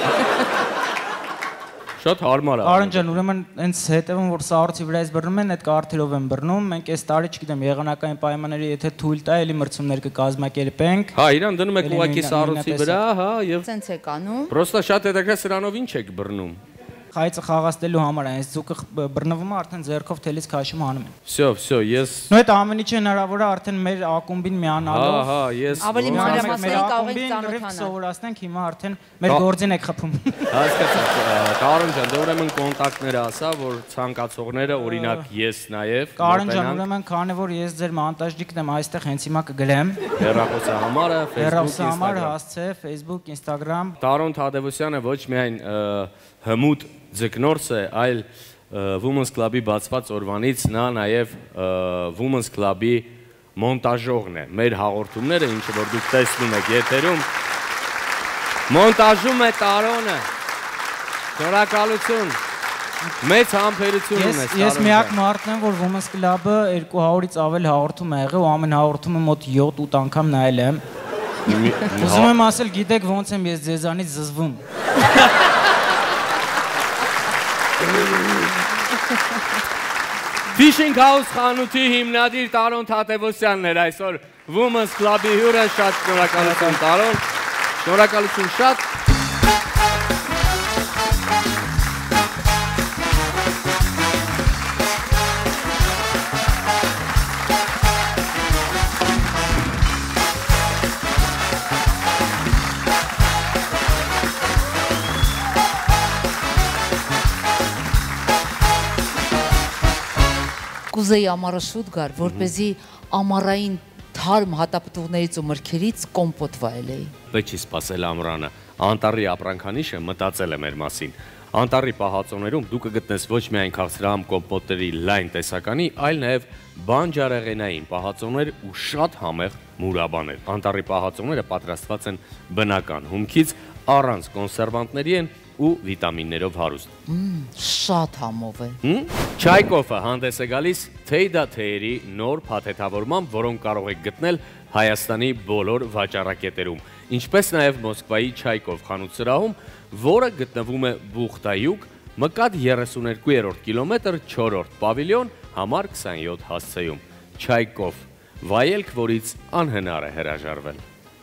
Շատ հարմար է։ Արեն ջան, ուրեմն հենց հետևում որ սառցի վրայից բռնում են, այդ կարթերով են բռնում, մենք այս տարի չգիտեմ եղանակային պայմանների եթե թույլ տա, էլի մրցումներ կկազմակերպենք։ Հա, իրան դնում եք ուղակի սառցի վրա, հա, եւ սենց եք անում։ Պրոստա շատ հետաքրքիր սրանով ինչ եք բռնում։ Խայծը խաղացնելու համար այս ձուկը բռնվում է, արդեն ձեռքով թելից քաշում անում են։ Всё, ես Նույն այդ ամեն ինչը հնարավոր է արդեն մեր ակումբին միանալով։ Հա, ես ավելի մանրամասների կարող ենք ծանոթանալ։ Սովորացնենք հիմա արդեն մեր գործին եք խփում։ Հասկացա, Կարոն ջան, դե ուրեմն կոնտակտները ասա, որ ցանկացողները, օրինակ ես նաև Կարոն ջան, ուրեմն քանի որ ես ձեր մոնտաժնիկն եմ, այստեղ հենց հիմա կգրեմ։ Հեռախոսահամարը, Հեռախոսահամար, հասցե, Facebook, Instagram։ Տարոն Թադևոսյանը ոչ միայն հմուտ ձկնորս է, այլ Women's Club-ի բացված օրվանից նա նաև Women's Club-ի մոնտաժողն է։ Մեր հաղորդումները, ինչը որ դուք տեսնում եք եթերում, մոնտաժում է Տարոնը։ Շնորհակալություն։ Մեծ համբերություն ունես Տարոն։ Ես միակ մարդն եմ, որ Women's Club-ը 200-ից ավել հաղորդում է եղել ու ամեն հաղորդումը մոտ 7-8 անգամ նայել եմ։ Ուզում եմ ասել, գիտեք ոնց եմ ես ձեզանից զզվում։ Fishing House խանութի հիմնադիր Տարոն Թադևոսյանն էր այսօր Women's Club-ի հյուրը, շատ շնորհակալություն Տարոն, շնորհակալություն շատ։ Կուզեի ամառը շուտ գար, որպեսզի ամառային թարմ հատապտուղներից ու մրգերից կոմպոտ վայելեի։ Բայց չի սպասել ամռանը, Անտառի ապրանքանիշը մտածել է մեր մասին։ Անտառի պահածոներում դու կգտնես ոչ միայն քաղցրահամ կոմպոտների լայն տեսականի, այլ նաև բանջարեղենային պահածոներ ու շատ համեղ մուրաբաներ։ Անտառի պահածոները պատրաստված են բնական հումքից, առանց կոնսերվանտների են ու վիտամիններով հարուստ։ Շատ համով է։ Չայկոֆը հանդես է գալիս թեյդա թեյերի նոր փաթեթավորմամբ, որոնք կարող եք գտնել Հայաստանի բոլոր վաճառակետերում, ինչպես նաև Մոսկվայի Չայկով խանութ-սրահում, որը գտնվում է Բուխտայուկ, Մկադ 32-րդ կիլոմետր 4-րդ պավիլիոն, համար 27 հասցեում։ Չայկով, վայելք, որից անհնար է հրաժարվել։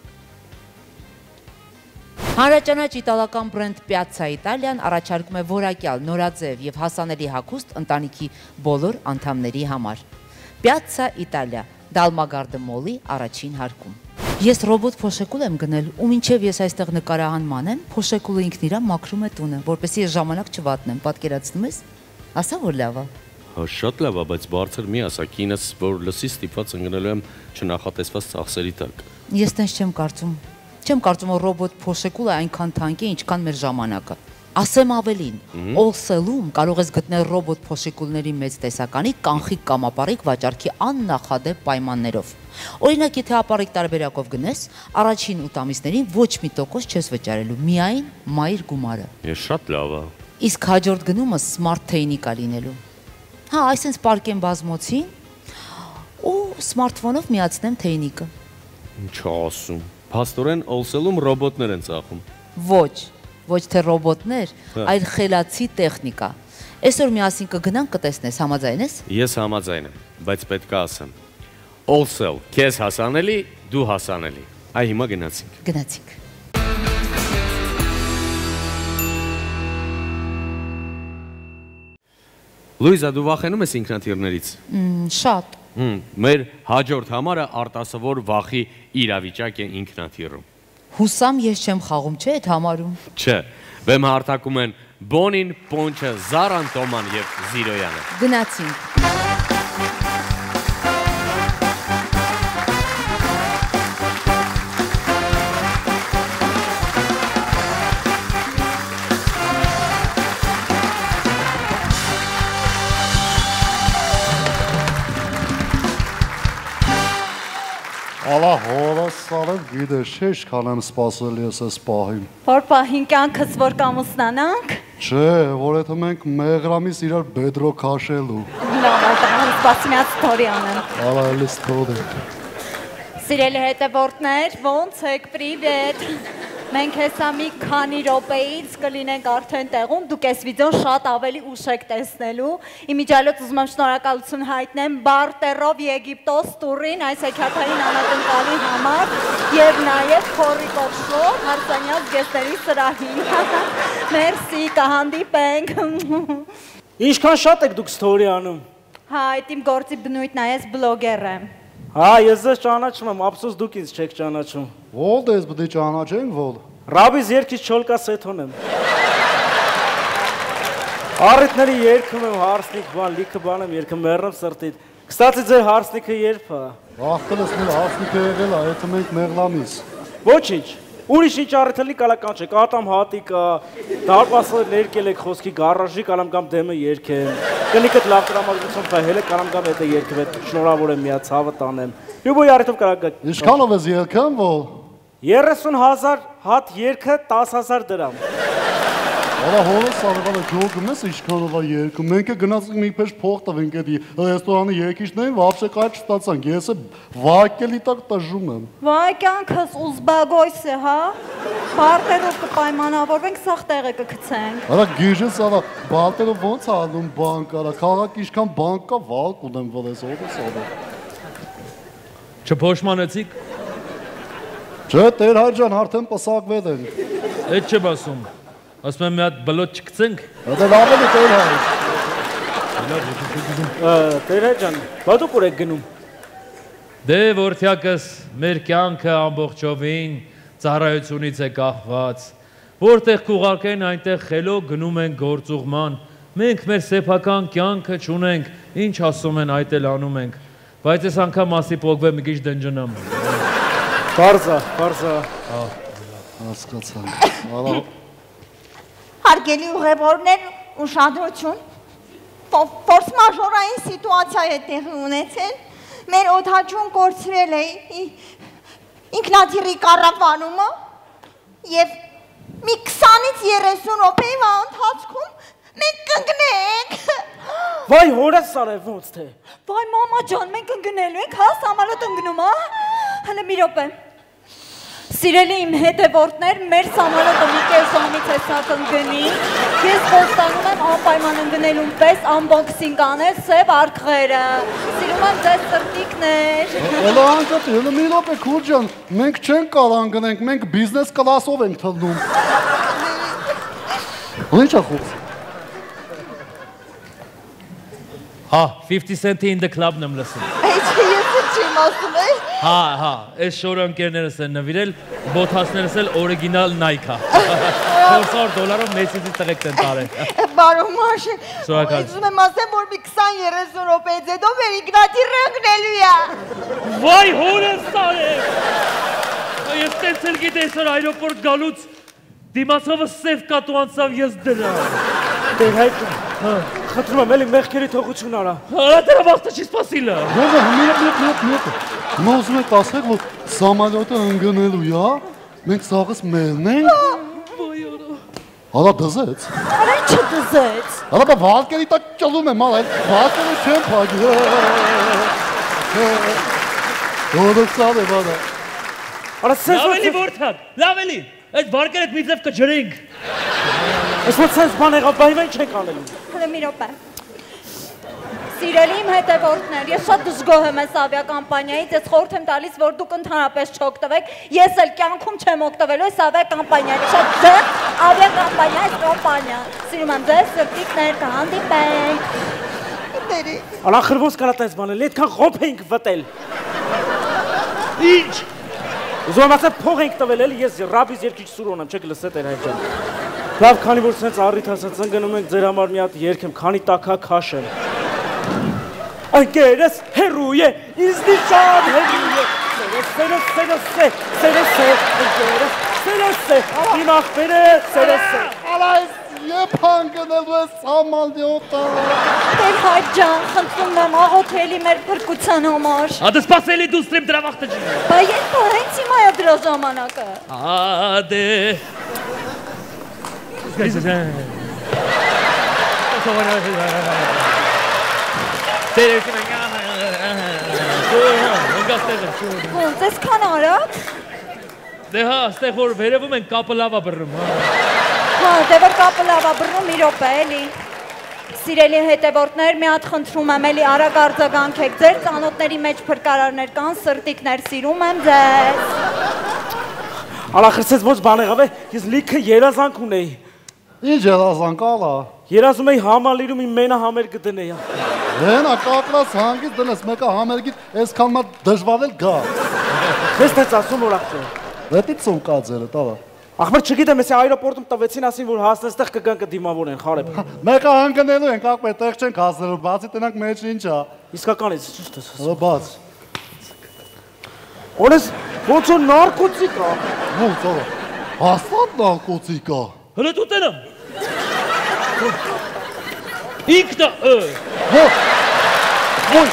Հանրաճանաչ իտալական բրենդ Piazza Italian առաջարկում է որակյալ, նորաձև եւ հասանելի հագուստ ընտանիքի բոլոր անդամների համար։ Piazza Italia, Դալմագարդը մոլի առաջին հարկում։ Ես ռոբոտ փոշեկուլ եմ գնել, ու մինչև ես այստեղ նկարահանման եմ, փոշեկուլը ինքն իրան մաքրում է տունը, որպեսզի ես ժամանակ չվատնեմ, պատկերացնում ես։ Ասա որ լավ է։ Հա շատ լավ է, բայց բարձր մի ասա, կինս որ լսի ստիպված ընկնելու եմ չնախատեսված ծախսերի տակ։ Ես տենց չեմ կարծում։ Չեմ կարծում, որ ռոբոտ փոշեկուլը այնքան թանկ է, ինչքան մեր ժամանակը։ Ասեմ ավելին, Allsell-ում կարող ես գտնել ռոբոտ փոշեկուլների մեծ տեսականի կանխիկ կամ ապառիկ վաճառքի աննախադեպ պայմաններով։ Օրինակ, եթե ապառիկ տարբերակով գնես, առաջին 8 ամիսներին ոչ մի տոկոս չես վճարելու, միայն մայր գումարը։ Ես շատ լավ է։ Իսկ հաջորդ գնումը Smart Technic-ա լինելու։ Հա, այսինքն պարկեմ բազմոցի ու սմարթֆոնով միացնեմ Technic-ը։ Ինչ ասում։ Փաստորեն Allsell-ում ռոբոտներ են ծախում։ Ոչ թե ռոբոտներ, այլ խելացի տեխնիկա։ Այսօր միասին կգնանք կտեսնես, համաձայն ես։ Ես համաձայն եմ, բայց պետք է ասեմ։ Allsell, քեզ հասանելի, դու հասանելի։ Այ հիմա գնացինք։ Գնացինք։ Լուիզա, դու վախենում ես ինքնաթիռներից։ Շատ։ Մեր հաջորդ համարը արտասովոր վախի իրավիճակ է ինքնաթիռում։ Հուսամ ես չեմ խաղում, չէ՞ այդ համարում։ Չէ, բեմ հարթակում են Բոնին, Պոնչը, Զարան, Տոման և Զիրոյանը։ Գնացինք։ Ալա հորս սարև գիտես, ինչքան եմ սպասել ես այս պահին։ Որ պահին կյանքս որ կամուսնանանք։ Չէ, որ եթե մենք մեղրամից իրար բեդրո քաշելու։ Լավ, այդքան սպասի մի հատ ստորի անեմ։ Ալա էլի ստորի։ Սիրելի հետևորդներ, ոնց եք, պրիվետ։ Մենք հեսա մի քանի րոպեից կլինենք արդեն տեղում, դուք այս վիդեոն շատ ավելի ուշ եք տեսնելու։ Իմիջիայլոց ուզում եմ շնորհակալություն հայտնեմ Բարտերով Եգիպտոս տուրին այս հեքիաթային անակնկալի համար եւ նաեւ Խորիկով շոու հարսանյալ գեստերի սրահին։ Մերսի, կհանդիպենք։ Ինչքան շատ եք դուք ստորի անում։ Հա, այդ իմ գործի բնույթն է, ես բլոգեր եմ։ Հա, ես ձեզ ճանաչում եմ, ափսոս դուք ինձ չեք ճանաչում։ Ո՞լ դες բդի ճանաչենք, ո՞լ։ Ռաբիս երկից չոլկա սեթոն եմ։ Առիթների երգում եմ, հարսնիկ բան, լիքը բան եմ երգում, մեռնեմ սրտիդ։ Կստացի ձեր հարսնիքը երբ է։ Աղտելս մեր հարսնիքը եղել է, եթե մենք մեղլամիս։ Ոչինչ, ուրիշ ինչ առիթելի կալական չեք, ատամ հատիկա, դարպասը ներկել եք խոսքի գարաժի կանամ կամ դեմը երգեմ, կնիկըտ լավ տրամադրություն պահել եք կանամ կամ հետ է երգվետ, շնորավոր եմ միա ցավը տանեմ, հյուբոյ առիթով կարակակ։ Ինչքանով ես երգեմ, ո՞լ։ 30,000 հատ երգը 10,000 դրամ։ Արա հորս արևալը ջոգում ես ինչքանով է երգում, մենք է գնացինք մի պես փող տվենք այդ ռեստորանի երգիչներին, վաբշե կայք չստացանք, ես է վարկելի տակ տժում եմ։ Վայ, կյանքս ուզբագոյս է, հա։ Բարտերով կպայմանավորվենք, սաղ տեղը կգցենք։ Արա գիժես արա, բարտերով ոնց ալում բանկ արա, քաղաք ինչքան բանկ կա, վալկ ունեմ վլես, ով ես արա։ Չփոշմանեցիք։ Չէ, տեր հայր ջան, արդեն պսակվել ենք։ Այդ չեմ ասում։ Ասում եմ մի հատ բլոտ չկցենք։ Դա ավելի տեր հայր։ Տեր հայր ջան, բա դուք ուր եք գնում։ Դե որդյակս մեր կյանքը ամբողջովին ծառայությունից է կախված։ Որտեղ կուղարկեն, այնտեղ խելոք գնում են գործուղման։ Մենք մեր սեփական կյանքը չունենք, ինչ ասում են, այդ էլ անում ենք։ Բայց այս անգամ մասի փոխվեմ մի քիչ դնջնամ։ Բարզա։ Հասկացա։ Հարգելի ուղևորներ, ուշադրություն, ֆորս մաժորային սիտուացիա է տեղի ունեցել, մեր օդաչուն կորցրել է ինքնաթիռի կառավարումը և մի 20-ից 30 րոպեի ընթացքում մենք կընկնենք։ Վայ հորս արև ոնց թե։ Վայ մամա ջան, մենք ընկնելու ենք, հա, սամալոտ ընկնում, հա։ Հələ մի րոպե։ Սիրելի իմ հետևորդներ, մեր սամալոտը մի կես ժամից հեսա կընկնի։ Ես խոստանում եմ անպայման ընկնելուն պես անբոքսինգ անել սև արկղերը։ Սիրում եմ ձեզ սրտիկներ։ Հələ անջատի, հələ մի րոպե քուր ջան, մենք չենք կարող ընկնենք, մենք բիզնես կլասով ենք թվում։ Ինչ է խոսքը։ Հա, 50 Cent-ի in the club-ն եմ լսում։ Այս ես չեմ ասում է։ Հա, այս շորը ընկերներս են նվիրել, բոթասներս էլ օրիգինալ Nike-ա։ $400 Messi-ից տղեկ են տարել։ Բարոն Մաշե, Շնորհակալ։ ուզում եմ ասեմ, որ մի 20-30 րոպեից հետո մեր ինքնաթիռը ընկնելու է։ Վայ հորս արև։ Ես տենցել գիտես որ այրոպորտ գալուց դիմացովը սև կատու անցավ ես դրա։ Տեր հայր, խնդրում եմ, էլի մեղքերի թողություն արա։ Արա դրա վաղտը չի սպասիլը։ Ողը, մի ուզում եք ասեք, որ սամալյոտը ընկնելու է, մենք սաղս մերն ենք։ Արա դզեց։ Արա ինչ դզեց։ Արա բա վարկերի տակ ճլում եմ, այլ վարկերը չեմ փակի։ Հորոքսավ է բանը։ Լավ էլի որդակ, լավ էլի, այդ վարկերդ մի ձև կջրենք։ Ես ոնց ես բան եղավ, բայ ինչ ենք անելու։ Հələ մի րոպե։ Սիրելի իմ հետևորդներ, ես շատ դժգոհ եմ այս ավիակամպանիայից, ես խորհուրդ եմ տալիս, որ դուք ընդհանրապես չօգտվեք, ես էլ կյանքում չեմ օգտվելու այս ավիակամպանիայից, շատ ձեր ավիակամպանիա, այս կամպանիա։ Սիրում եմ ձեզ, սրտիկներ, կհանդիպենք։ Անախր ոնց կարա տես բանել, այդքան ղոփ էինք վտել։ Ինչ։ Ուզում եմ ասել փող ենք տվել էլի, ես ռաբիս երկիչ սուրոն եմ, չեք լսել տեր հայր ջան։ Լավ, քանի որ սենց առիթ ասած ընկնում ենք ձեր համար մի հատ երգ եմ, քանի տակա քաշ եմ։ Ընկերս հերու է, ինձնից շատ հերու է։ Սերս է, ընկերս, սերս է, իմ աղբերը, սերս է։ Արա ես եփ ընկնելու ես սամալյոտը։ Տեր հայր ջան, խնդրում եմ աղոթելի մեր փրկության համար։ Ադե սպասելի դու ստրիմ դրա վաղտը չի։ Բա ես հենց հիմա է դրա ժամանակը։ Ադե։ Ոնց ես քան արագ։ Դե հա, այստեղ որ վերևում են կապը լավ է բռնում, հա։ Հա, դե որ կապը լավ է բռնում, մի րոպե, էլի։ Սիրելի հետևորդներ, մի հատ խնդրում եմ, էլի արագ արձագանքեք, ձեր ծանոթների մեջ փրկարարներ կան, սրտիկներ, սիրում եմ ձեզ։ Արա խրցեց ոչ բան եղավ է, ես լիքը երազանք ունեի։ Ինչ երազանք ալա։ Երազում էի համալիրում իմ մենա համերգը դնեի։ Հենա կապրած հանգից դնես մեկը համերգից այսքան մատ դժվար էլ գա։ Ես դες ասում որ ախտը։ Դեպի ծունկա ձերը տալա։ Ախմեր չգիտեմ, ես այրոպորտում տվեցին ասին որ հասնեստեղ կգան կդիմավորեն, խարեբ։ Մեկը հանգնելու ենք, ակպե տեղ չենք հասնելու, բացի տնանք մեջ ինչ է։ Իսկական է, ճիշտ ես ասում։ Բաց։ Օրես ոնց որ նարկոտիկ է։ Ոնց է։ Հաստատ նարկոտիկ է։ Հələ տուտենամ։ Ինքնա Ոյ։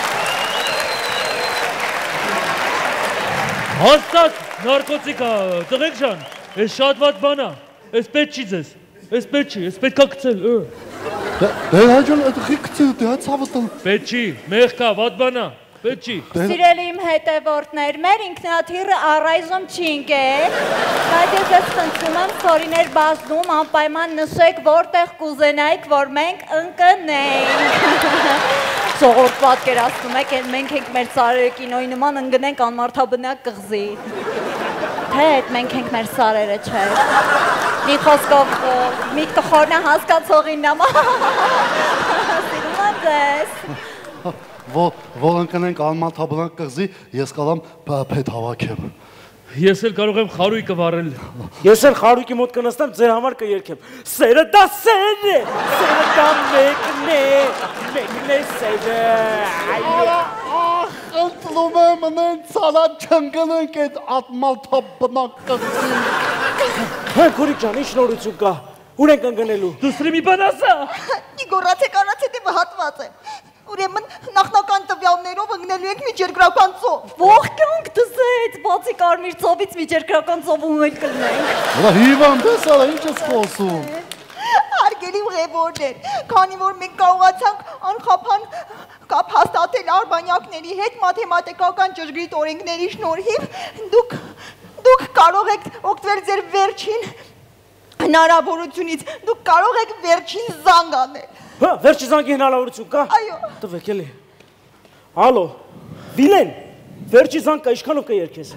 Հաստատ նարկոտիկ է, տղենք ջան, այս շատ վատ բան է, այս պետք չի ձեզ, այս պետք չի, այս պետք է գցել։ Դե հաջան այդ գցել, դե ցավս տան։ Պետք չի, մեղք է, վատ բան է, պետք չի։ Սիրելի իմ հետևորդներ, մեր ինքնաթիռը առայժմ չի ընկել, բայց ես ես խնդրում եմ սորիներ բազնում անպայման նշեք որտեղ կուզենայիք, որ մենք ընկնենք։ Սողորդ պատկերացնում եք, մենք ենք մեր սարերը կինոյի նման ընգնենք անմարդաբնակ կղզի։ Թե այդ մենք ենք մեր սարերը, չէ։ Մի խոսքով մի տխորնա հասկացողին նման։ Սիրում եմ ձեզ։ Որ ընկնենք անմարդաբնակ կղզի, ես կարամ փետ հավաքեմ։ Ես էլ կարող եմ խարույկը վառել։ Ես էլ խարույկի մոտ կնստեմ, ձեր համար կերքեմ։ Սերը դա սեր է, սերը դա մեկն է սերը։ Ախ, ընտլում եմ նեն ծալա չընկնենք այդ անմարդաբնակ կղզի։ Հեն քուրիկ ջան, ինչ նորություն կա։ Ուր ենք ընկնելու։ Դուսրի մի բան ասա։ Իգորացեք արացետը հատված է։ Ուրեմն նախնական տվյալներով ընկնելու ենք միջերկրական ծով։ Ողջունք դզեց, բացի կարմիր ծովից միջերկրական ծովում էլ կլնենք։ Հա հիվանդ ես արա, ինչ ես խոսում։ Հարգելի ուղևորներ, քանի որ մենք կարողացանք անխափան կապ հաստատել արբանյակների հետ մաթեմատիկական ճշգրիտ օրենքների շնորհիվ, դուք կարող եք օգտվել ձեր վերջին հնարավորությունից, դուք կարող եք վերջին զանգ անել։ Հա, վերջի զանգի հնարավորություն կա։ Այո։ Տվեք էլի։ Ալո, Վիլեն, վերջի զանգ կա, ինչքանով կերքես։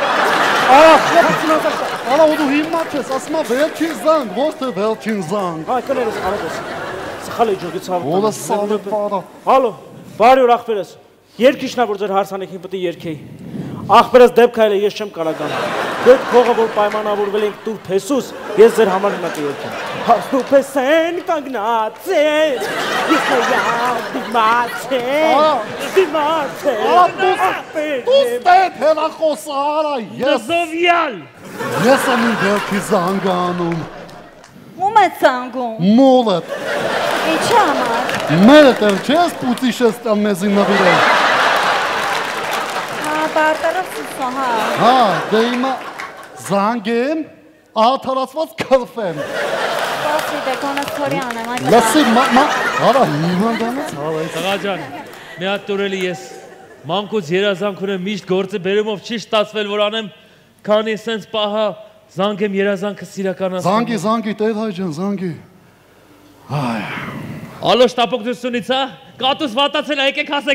Արա ու դու հիմա չես, ասում եմ վերջին զանգ, ոչ թե վերջին զանգ։ Այ կներես, արագես։ Սխալ է ջոգի ցավ։ Ո՞րը սալը պարա։ Ալո, բարի օր ախպերս։ Երկիշն է որ ձեր հարսանեկին պետք է երկեի։ Ախպերս դեպքը այլ է, ես չեմ կարական։ Դուք փողը որ պայմանավորվել ենք դու փեսուս, ես ձեր համար հիմա կերքեմ։ Դու փեսեն կանգնած ես դիմաց Դու ստետ հելախոս արա, Զովյալ։ Ես եմ իմ վերջի զանգ անում։ Ում է զանգում։ Մոլդ։ Ինչի համար։ Մերը տեղ չես պուծի շեստան մեզի նվիրել։ Բարտարով սուսո, հա։ Հա, դե հիմա զանգեմ, աթարացված կրվեմ։ Սպասի, դե կոնս թորի անեմ, այդ Լսի, արա հիվանդանից հարայց։ Տղա ջան, մի հատ տուրելի ես մանկուց երազանք ունեմ միշտ գործը բերումով չի ստացվել որ անեմ, քանի սենց պահա զանգեմ երազանքը սիրականացնում։ Զանգի, տեր հայ ջան, զանգի։ Ալո շտապօգնությունից, հա? Կատուս վատացել է, եկեք հասեք։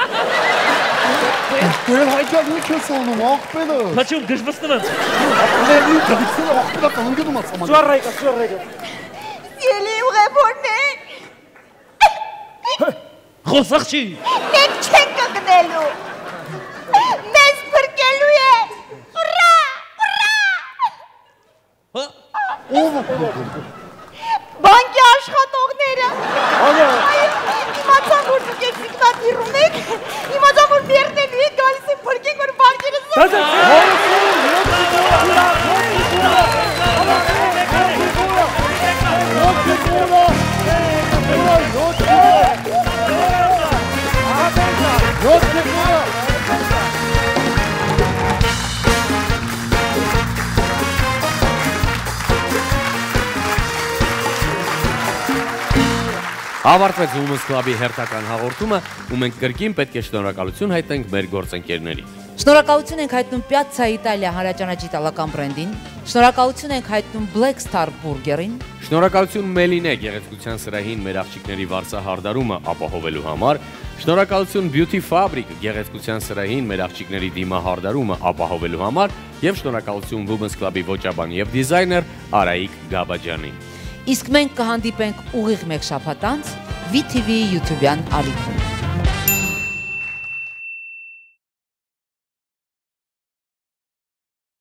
Տեր հայ ջան, ինչ ես անում, աղպելը։ Փաչում գժվստնում եմ։ Աղպելը, դիքսել աղպելը կանգնում ասամ։ Ճուարրայկա։ Ելի ուղևորներ։ Խոսախ չի։ Մենք չենք ընկնելու։ Մեզ փրկելու է։ Ուրա, ուրա։ Ով է փրկել։ Բանկի աշխատողները։ Այո։ Իմացան որ դուք եք ինքնաթիռում եք, իմացան որ մերնելու եք գալիս են փրկենք որ բանկերը Ավարտվեց Women's Club-ի հերթական հաղորդումը, ու մենք կրկին պետք է շնորհակալություն հայտնենք մեր գործընկերներին։ Շնորհակալություն ենք հայտնում Piazza Italia հանրաճանաչ իտալական բրենդին, շնորհակալություն ենք հայտնում Black Star Burger-ին, շնորհակալություն Մելինե գեղեցկության սրահին մեր աղջիկների վարձահարդարումը ապահովելու համար, շնորհակալություն Beauty Fabric գեղեցկության սրահին մեր աղջիկների դիմահարդարումը ապահովելու համար եւ շնորհակալություն Women's Club-ի ոճաբան եւ դիզայներ Արայիկ Գաբաջյանին։ Իսկ մենք կհանդիպենք ուղիղ մեկ շաբաթ անց VTV YouTube-յան ալիքում։